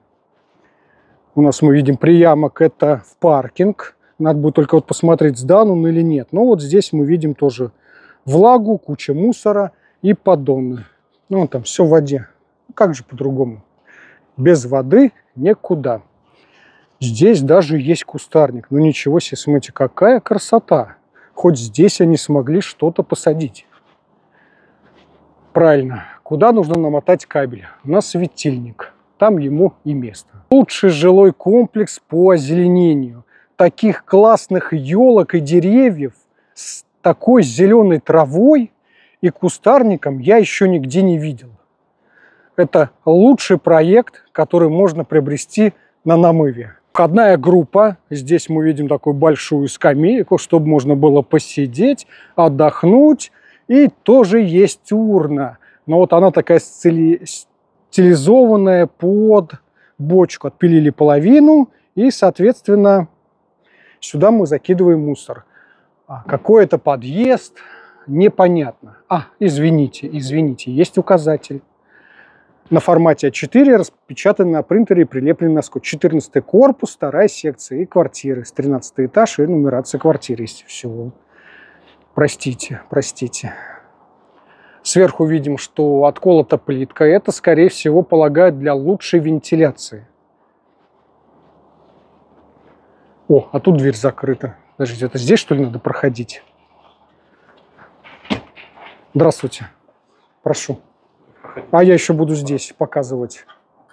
У нас мы видим приямок, это в паркинг. Надо будет только вот посмотреть, сдан он или нет. Но вот здесь мы видим тоже влагу, куча мусора и поддоны. Ну, вон там все в воде. Как же по-другому? Без воды никуда. Здесь даже есть кустарник. Ну ничего себе, смотрите, какая красота. Хоть здесь они смогли что-то посадить. Правильно. Куда нужно намотать кабель? У нас светильник. Там ему и место. Лучший жилой комплекс по озеленению. Таких классных елок и деревьев с такой зеленой травой и кустарником я еще нигде не видел. Это лучший проект, который можно приобрести на Намыве. Входная группа. Здесь мы видим такую большую скамейку, чтобы можно было посидеть, отдохнуть. И тоже есть урна. Но вот она такая стилизованная под бочку. Отпилили половину и, соответственно, сюда мы закидываем мусор. А какой это подъезд, непонятно. А, извините, извините, есть указатель. На формате а четыре, распечатан на принтере и прилеплен на скотч. четырнадцатый корпус, вторая секция и квартиры. С тринадцатый этаж и нумерация квартиры есть всего. Простите, простите. Сверху видим, что отколота плитка. Это, скорее всего, полагают для лучшей вентиляции. О, а тут дверь закрыта. Подождите, это здесь, что ли, надо проходить? Здравствуйте. Прошу. А я еще буду здесь показывать.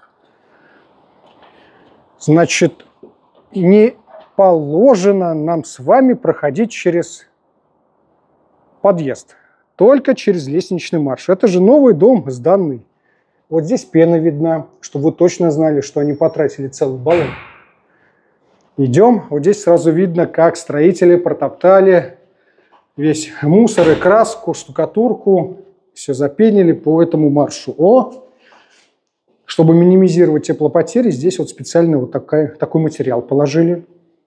Значит, не положено нам с вами проходить через подъезд. Только через лестничный марш. Это же новый дом сданный. Вот здесь пена видна, чтобы вы точно знали, что они потратили целый баллон. Идем. Вот здесь сразу видно, как строители протоптали весь мусор и краску, штукатурку. Все запенили по этому маршу. О! Чтобы минимизировать теплопотери, здесь вот специально вот такая, такой материал положили.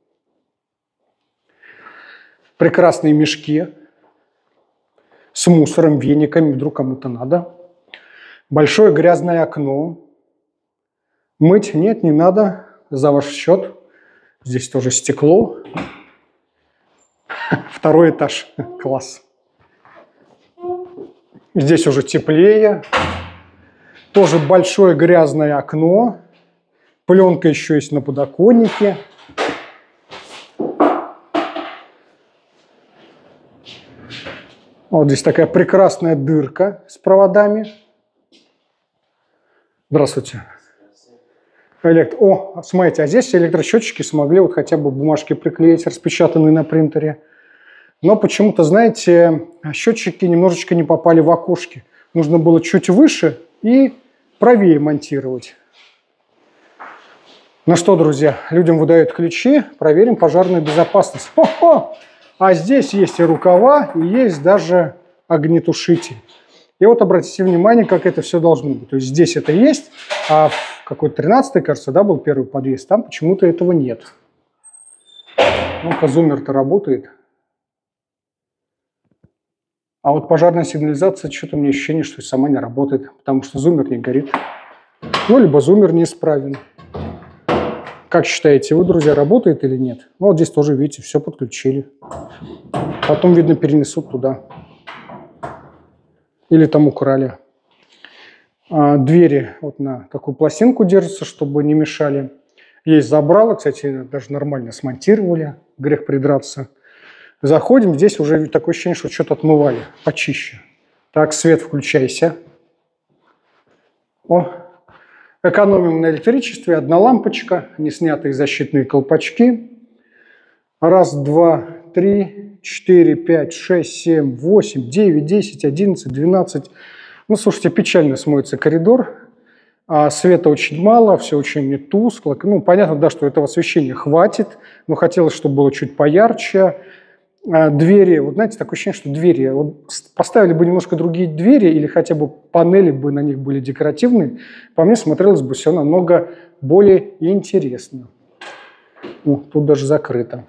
Прекрасные мешки с мусором, вениками, вдруг кому-то надо. Большое грязное окно. Мыть нет, не надо, за ваш счет. Здесь тоже стекло. Второй этаж. Класс. Здесь уже теплее. Тоже большое грязное окно. Пленка еще есть на подоконнике. Вот здесь такая прекрасная дырка с проводами. Здравствуйте. Элект... О, смотрите, а здесь электросчетчики смогли вот хотя бы бумажки приклеить, распечатанные на принтере. Но почему-то, знаете, счетчики немножечко не попали в окошки. Нужно было чуть выше и правее монтировать. Ну что, друзья, людям выдают ключи, проверим пожарную безопасность. Хо-хо! А здесь есть и рукава, и есть даже огнетушитель. И вот обратите внимание, как это все должно быть. То есть здесь это есть, а в какой-то тринадцатый, кажется, да, был первый подъезд, там почему-то этого нет. Ну-ка, зумер-то работает. А вот пожарная сигнализация, что-то у меня ощущение, что сама не работает, потому что зумер не горит. Ну, либо зумер неисправен. Как считаете, вы, друзья, работает или нет? Ну, вот здесь тоже, видите, все подключили. Потом, видно, перенесут туда. Или там украли. А, двери вот на такую пластинку держатся, чтобы не мешали. Есть забрало, кстати, даже нормально смонтировали. Грех придраться. Заходим, здесь уже такое ощущение, что что-то отмывали почище. Так, свет включайся. О, экономим на электричестве. Одна лампочка, не снятые защитные колпачки. Раз, два, три, четыре, пять, шесть, семь, восемь, девять, десять, одиннадцать, двенадцать, Ну, слушайте, печально смотрится коридор. А света очень мало, все очень тускло. Ну, понятно, да, что этого освещения хватит, но хотелось, чтобы было чуть поярче. А двери, вот знаете, такое ощущение, что двери, вот поставили бы немножко другие двери или хотя бы панели бы на них были декоративные, по мне смотрелось бы все намного более интересно. О, тут даже закрыто.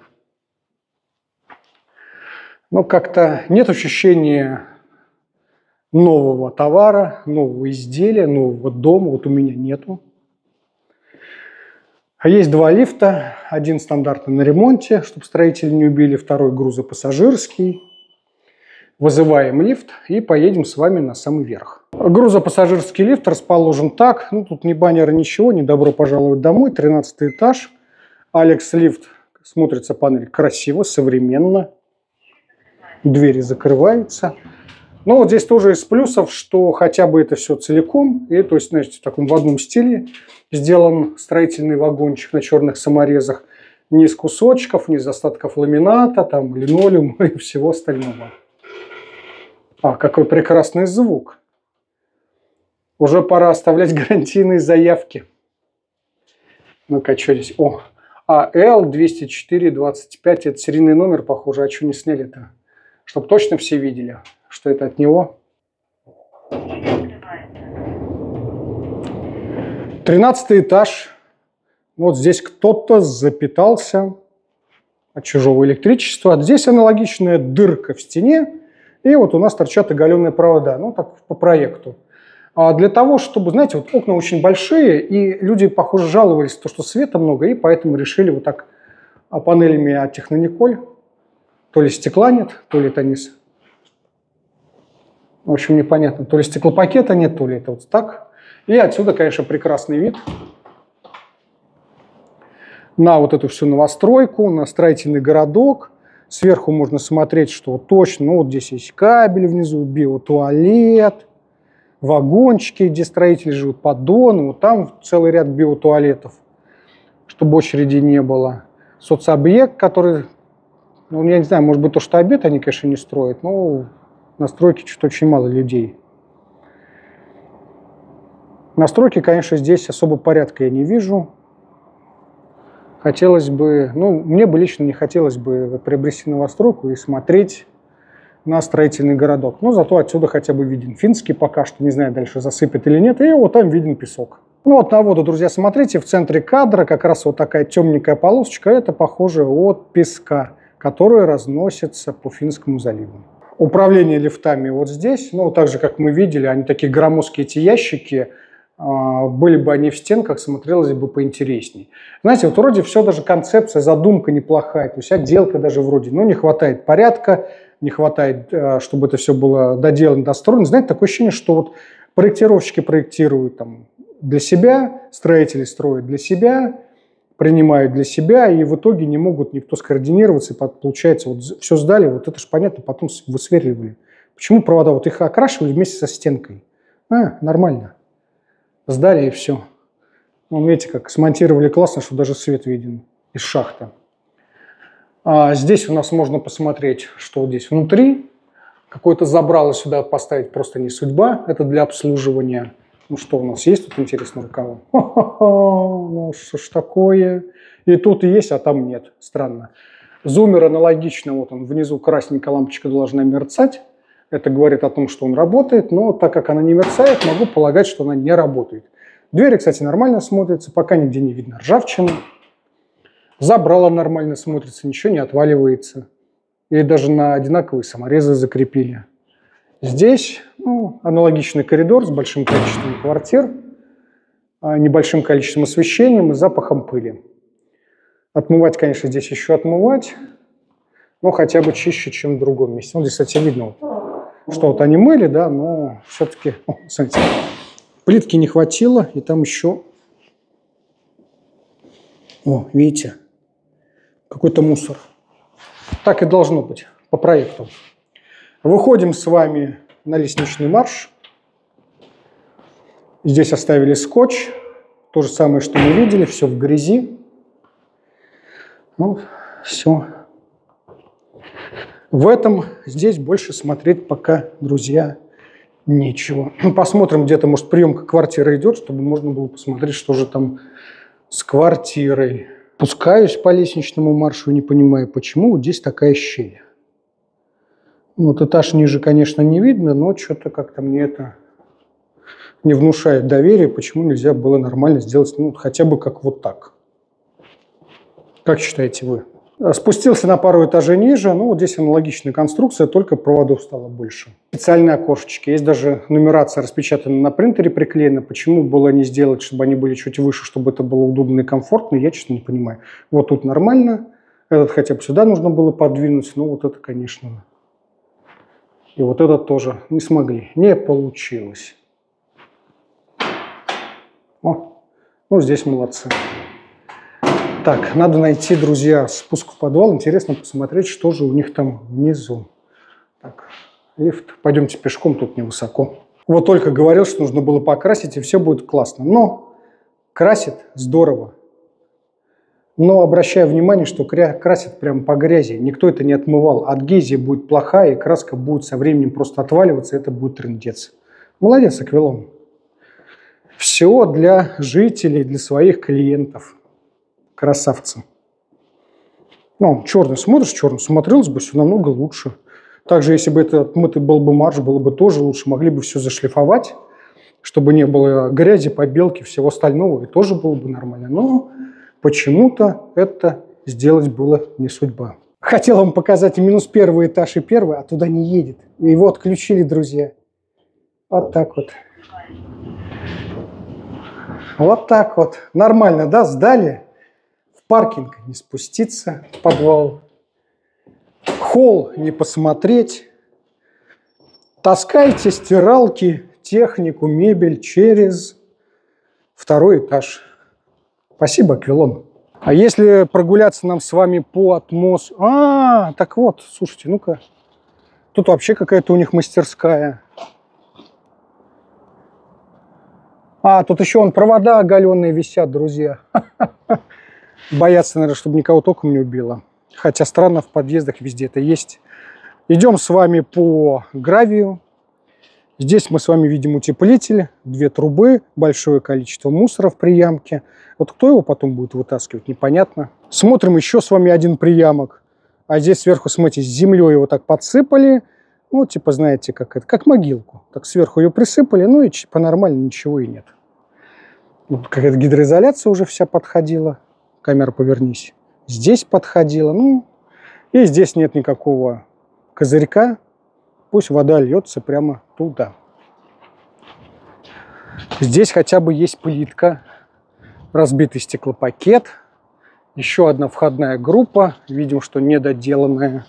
Но как-то нет ощущения нового товара, нового изделия, нового дома. Вот у меня нету. А есть два лифта. Один стандартный на ремонте, чтобы строители не убили, второй грузопассажирский. Вызываем лифт и поедем с вами на самый верх. Грузопассажирский лифт расположен так. Ну, тут ни баннера, ничего, не добро пожаловать домой. тринадцатый этаж. Алекс лифт. Смотрится панель красиво, современно. Двери закрываются. Но вот здесь тоже из плюсов, что хотя бы это все целиком, и то есть, знаете, в таком в одном стиле сделан строительный вагончик на черных саморезах, не из кусочков, не из остатков ламината, там, линолеума и всего остального. А, какой прекрасный звук. Уже пора оставлять гарантийные заявки. Ну-ка, что здесь? О, А Л двести четыре двадцать пять, это серийный номер, похоже, а что не сняли-то? Чтобы точно все видели, что это от него. тринадцатый этаж. Вот здесь кто-то запитался от чужого электричества. Здесь аналогичная дырка в стене. И вот у нас торчат оголенные провода. Ну, так по проекту. А для того, чтобы, знаете, вот окна очень большие, и люди, похоже, жаловались, то, что света много, и поэтому решили вот так панелями от Технониколь. То ли стекла нет, то ли это не... В общем, непонятно. То ли стеклопакета нет, то ли это вот так. И отсюда, конечно, прекрасный вид на вот эту всю новостройку, на строительный городок. Сверху можно смотреть, что точно, ну вот здесь есть кабель внизу, биотуалет, вагончики, где строители живут, поддоны. Вот там целый ряд биотуалетов, чтобы очереди не было. Соцобъект, который... Ну, я не знаю, может быть, то, что обед они, конечно, не строят, но на стройке что-то очень мало людей. На стройке, конечно, здесь особо порядка я не вижу. Хотелось бы, ну, мне бы лично не хотелось бы приобрести новостройку и смотреть на строительный городок. Но зато отсюда хотя бы виден Финский пока что, не знаю, дальше засыпет или нет, и вот там виден песок. Ну вот на воду, друзья, смотрите, в центре кадра как раз вот такая темненькая полосочка, это похоже от песка, который разносится по Финскому заливу. Управление лифтами вот здесь, ну, так же, как мы видели, они такие громоздкие, эти ящики, были бы они в стенках, смотрелось бы поинтересней. Знаете, вот вроде все, даже концепция, задумка неплохая, то есть отделка даже вроде, но не хватает порядка, не хватает, чтобы это все было доделано, достроено. Знаете, такое ощущение, что вот проектировщики проектируют там для себя, строители строят для себя, принимают для себя, и в итоге не могут никто скоординироваться, и получается, вот все сдали, вот это же понятно, потом высверливали. Почему провода? Вот их окрашивали вместе со стенкой. А, нормально. Сдали и все. Ну, видите, как смонтировали классно, что даже свет виден из шахты. А здесь у нас можно посмотреть, что здесь внутри. Какое-то забрало сюда поставить просто не судьба. Это для обслуживания. Ну что у нас есть тут, интересно, рукава? Ну что ж такое? И тут и есть, а там нет. Странно. Зумер аналогично. Вот он внизу красненькая лампочка должна мерцать. Это говорит о том, что он работает, но так как она не мерцает, могу полагать, что она не работает. Двери, кстати, нормально смотрятся, пока нигде не видно ржавчины. Забрало нормально смотрится, ничего не отваливается. И даже на одинаковые саморезы закрепили. Здесь ну, аналогичный коридор с большим количеством квартир, небольшим количеством освещения и запахом пыли. Отмывать, конечно, здесь еще отмывать, но хотя бы чище, чем в другом месте. Вот здесь, кстати, видно, что вот они мыли, да, но все-таки, смотрите, плитки не хватило, и там еще, о, видите, какой-то мусор. Так и должно быть по проекту. Выходим с вами на лестничный марш. Здесь оставили скотч. То же самое, что мы видели, все в грязи. Ну, все. В этом здесь больше смотреть пока, друзья, нечего. Посмотрим, где-то, может, приемка квартиры идет, чтобы можно было посмотреть, что же там с квартирой. Спускаюсь по лестничному маршу, не понимаю, почему вот здесь такая щель. Вот этаж ниже, конечно, не видно, но что-то как-то мне это не внушает доверия, почему нельзя было нормально сделать, ну, хотя бы как вот так. Как считаете вы? Спустился на пару этажей ниже, ну, вот здесь аналогичная конструкция, только проводов стало больше. Специальные окошечки, есть даже нумерация распечатана на принтере, приклеена. Почему было не сделать, чтобы они были чуть выше, чтобы это было удобно и комфортно, я, честно, не понимаю. Вот тут нормально, этот хотя бы сюда нужно было подвинуть, но вот это, конечно. И вот этот тоже не смогли, не получилось. О, ну, здесь молодцы. Так, надо найти, друзья, спуск в подвал. Интересно посмотреть, что же у них там внизу. Так, лифт. Пойдемте пешком, тут невысоко. Вот только говорил, что нужно было покрасить, и все будет классно. Но красит здорово. Но обращаю внимание, что красит прямо по грязи. Никто это не отмывал. Адгезия будет плохая, и краска будет со временем просто отваливаться, и это будет трындец. Молодец, Аквилон. Все для жителей, для своих клиентов. Красавцы. Ну, черный смотришь, черный, смотрелось бы все намного лучше. Также, если бы это отмытый был бы марш, было бы тоже лучше. Могли бы все зашлифовать, чтобы не было грязи, побелки, всего остального, и тоже было бы нормально. Но почему-то это сделать было не судьба. Хотел вам показать и минус первый этаж, и первый, а туда не едет. И его отключили, друзья. Вот так вот. Вот так вот. Нормально, да, сдали. Паркинг не спуститься в подвал, холл не посмотреть, таскайте стиралки, технику, мебель через второй этаж. Спасибо, Аквилон. А если прогуляться нам с вами по атмос... А, так вот, слушайте, ну-ка, тут вообще какая-то у них мастерская. А, тут еще вон провода оголенные висят, друзья. Боятся, наверное, чтобы никого током не убило. Хотя странно, в подъездах везде это есть. Идем с вами по гравию. Здесь мы с вами видим утеплитель, две трубы, большое количество мусора в приямке. Вот кто его потом будет вытаскивать, непонятно. Смотрим еще с вами один приямок. А здесь сверху, смотрите, с землей его так подсыпали. Ну, типа, знаете, как это, как могилку. Так сверху ее присыпали, ну и по-нормально ничего и нет. Вот какая-то гидроизоляция уже вся подходила. Камера, повернись. Здесь подходила, ну, и здесь нет никакого козырька. Пусть вода льется прямо туда. Здесь хотя бы есть плитка, разбитый стеклопакет, еще одна входная группа, видим, что недоделанная.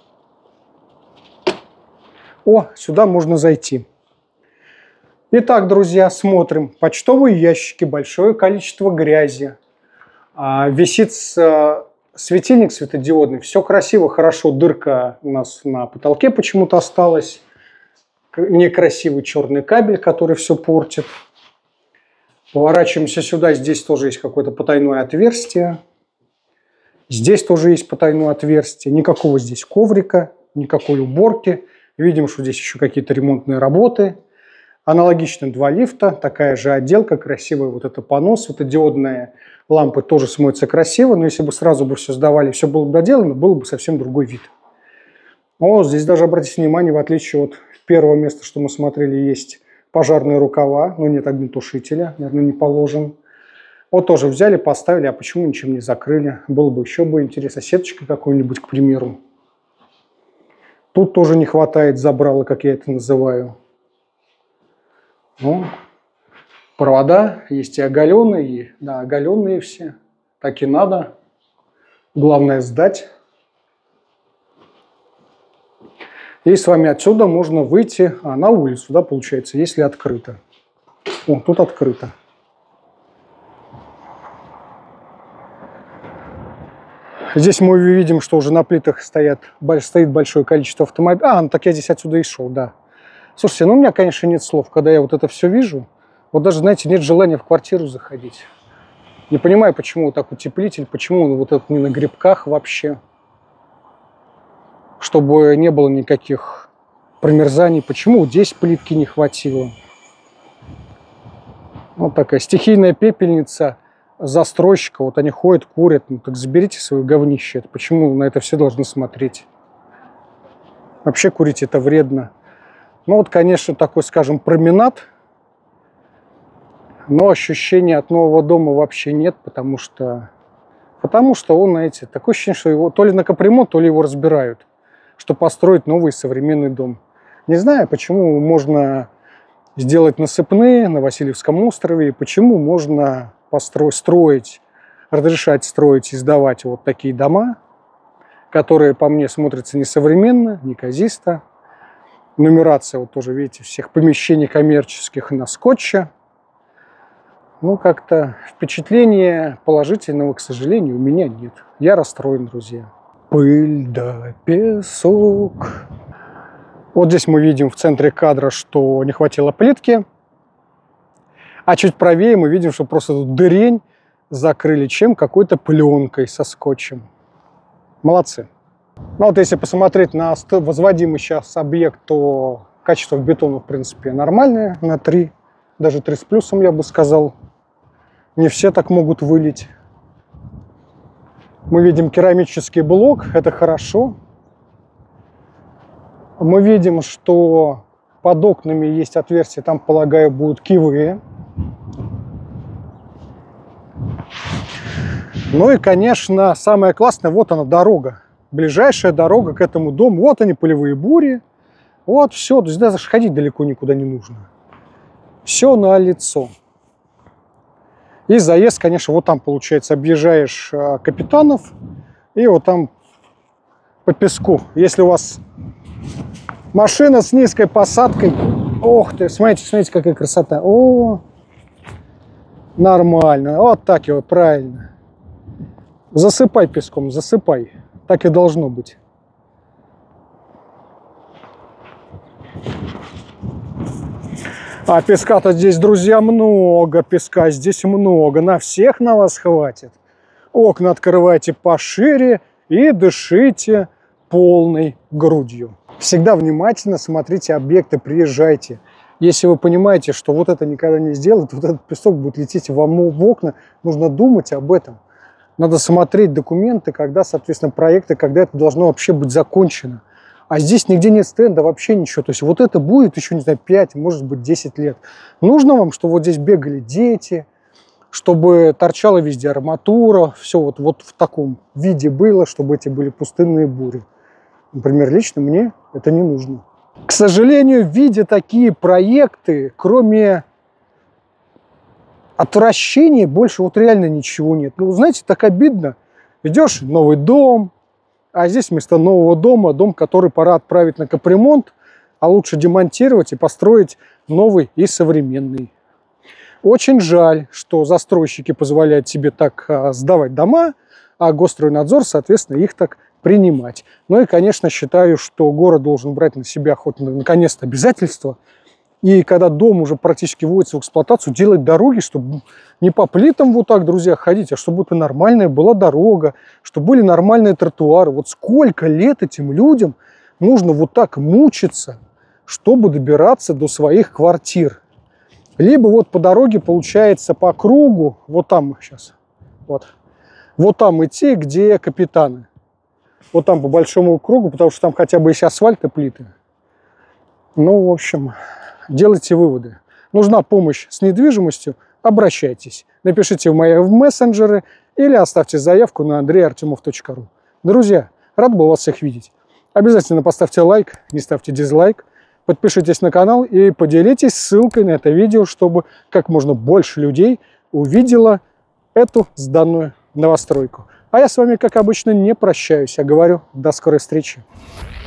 О, сюда можно зайти. Итак, друзья, смотрим. Почтовые ящики, большое количество грязи. Висит светильник светодиодный, все красиво, хорошо, дырка у нас на потолке почему-то осталась, некрасивый черный кабель, который все портит. Поворачиваемся сюда, здесь тоже есть какое-то потайное отверстие, здесь тоже есть потайное отверстие, никакого здесь коврика, никакой уборки, видим, что здесь еще какие-то ремонтные работы. Аналогично два лифта, такая же отделка, красивая вот это панно, светодиодные лампы тоже смотрятся красиво, но если бы сразу бы все сдавали, все было бы доделано, было бы совсем другой вид. О, здесь даже, обратите внимание, в отличие от первого места, что мы смотрели, есть пожарные рукава, но нет огнетушителя, наверное, не положен. Вот тоже взяли, поставили, а почему ничем не закрыли? Было бы еще бы интересно, сеточкой какой-нибудь, к примеру. Тут тоже не хватает забрала, как я это называю. Ну, провода есть и оголенные, и, да, оголенные все. Так и надо. Главное сдать. И с вами отсюда можно выйти а, на улицу, да, получается, если открыто. О, тут открыто. Здесь мы видим, что уже на плитах стоят, стоит большое количество автомобилей. А, ну так я здесь отсюда и шел, да. Слушайте, ну у меня, конечно, нет слов, когда я вот это все вижу. Вот даже, знаете, нет желания в квартиру заходить. Не понимаю, почему вот так утеплитель, почему он вот это не на грибках вообще. Чтобы не было никаких промерзаний. Почему здесь плитки не хватило? Вот такая стихийная пепельница застройщика. Вот они ходят, курят. Ну так заберите свое говнище. Это почему на это все должны смотреть? Вообще курить это вредно. Ну вот, конечно, такой, скажем, променад. Но ощущения от нового дома вообще нет, потому что, потому что он, знаете, такое ощущение, что его то ли на капремонт, то ли его разбирают, чтобы построить новый современный дом. Не знаю, почему можно сделать насыпные на Васильевском острове, и почему можно построить, строить, разрешать строить и сдавать вот такие дома, которые по мне смотрятся несовременно, неказисто. Нумерация, вот тоже, видите, всех помещений коммерческих на скотче. Ну, как-то впечатления положительного, к сожалению, у меня нет. Я расстроен, друзья. Пыль да песок. Вот здесь мы видим в центре кадра, что не хватило плитки. А чуть правее мы видим, что просто тут дырень закрыли чем? Какой-то пленкой со скотчем. Молодцы. Ну вот если посмотреть на возводимый сейчас объект, то качество бетона, в принципе, нормальное. На три, даже три с плюсом, я бы сказал. Не все так могут вылить. Мы видим керамический блок, это хорошо. Мы видим, что под окнами есть отверстия, там, полагаю, будут кивы. Ну и, конечно, самое классное, вот она дорога. Ближайшая дорога к этому дому. Вот они, полевые бури. Вот все, то есть даже ходить далеко никуда не нужно. Все налицо. И заезд, конечно, вот там, получается, объезжаешь а, Капитанов, и вот там по песку. Если у вас машина с низкой посадкой, ох ты, смотрите, смотрите, какая красота. О, нормально, вот так его, правильно. Засыпай песком, засыпай. Так и должно быть. А песка-то здесь, друзья, много. Песка здесь много. На всех на вас хватит. Окна открывайте пошире и дышите полной грудью. Всегда внимательно смотрите объекты, приезжайте. Если вы понимаете, что вот это никогда не сделают, вот этот песок будет лететь вам в окна, нужно думать об этом. Надо смотреть документы, когда, соответственно, проекты, когда это должно вообще быть закончено. А здесь нигде нет стенда, вообще ничего. То есть вот это будет еще, не знаю, пять, может быть, десять лет. Нужно вам, чтобы вот здесь бегали дети, чтобы торчала везде арматура, все вот, вот в таком виде было, чтобы эти были пустынные бури. Например, лично мне это не нужно. К сожалению, видя такие проекты, кроме отвращения, больше вот реально ничего нет. Ну, знаете, так обидно. Идешь, новый дом, а здесь вместо нового дома дом, который пора отправить на капремонт, а лучше демонтировать и построить новый и современный. Очень жаль, что застройщики позволяют себе так а, сдавать дома, а Госстройнадзор, соответственно, их так принимать. Ну и, конечно, считаю, что город должен брать на себя хоть наконец-то обязательства. И когда дом уже практически вводится в эксплуатацию, делать дороги, чтобы не по плитам вот так, друзья, ходить, а чтобы это нормальная была дорога, чтобы были нормальные тротуары. Вот сколько лет этим людям нужно вот так мучиться, чтобы добираться до своих квартир. Либо вот по дороге, получается, по кругу, вот там сейчас, вот, вот там идти, где Капитаны. Вот там по большому кругу, потому что там хотя бы есть асфальт и плиты. Ну, в общем... Делайте выводы. Нужна помощь с недвижимостью? Обращайтесь. Напишите в мои мессенджеры или оставьте заявку на андрей артемов точка ру. Друзья, рад был вас всех видеть. Обязательно поставьте лайк, не ставьте дизлайк. Подпишитесь на канал и поделитесь ссылкой на это видео, чтобы как можно больше людей увидело эту сданную новостройку. А я с вами, как обычно, не прощаюсь, а говорю до скорой встречи.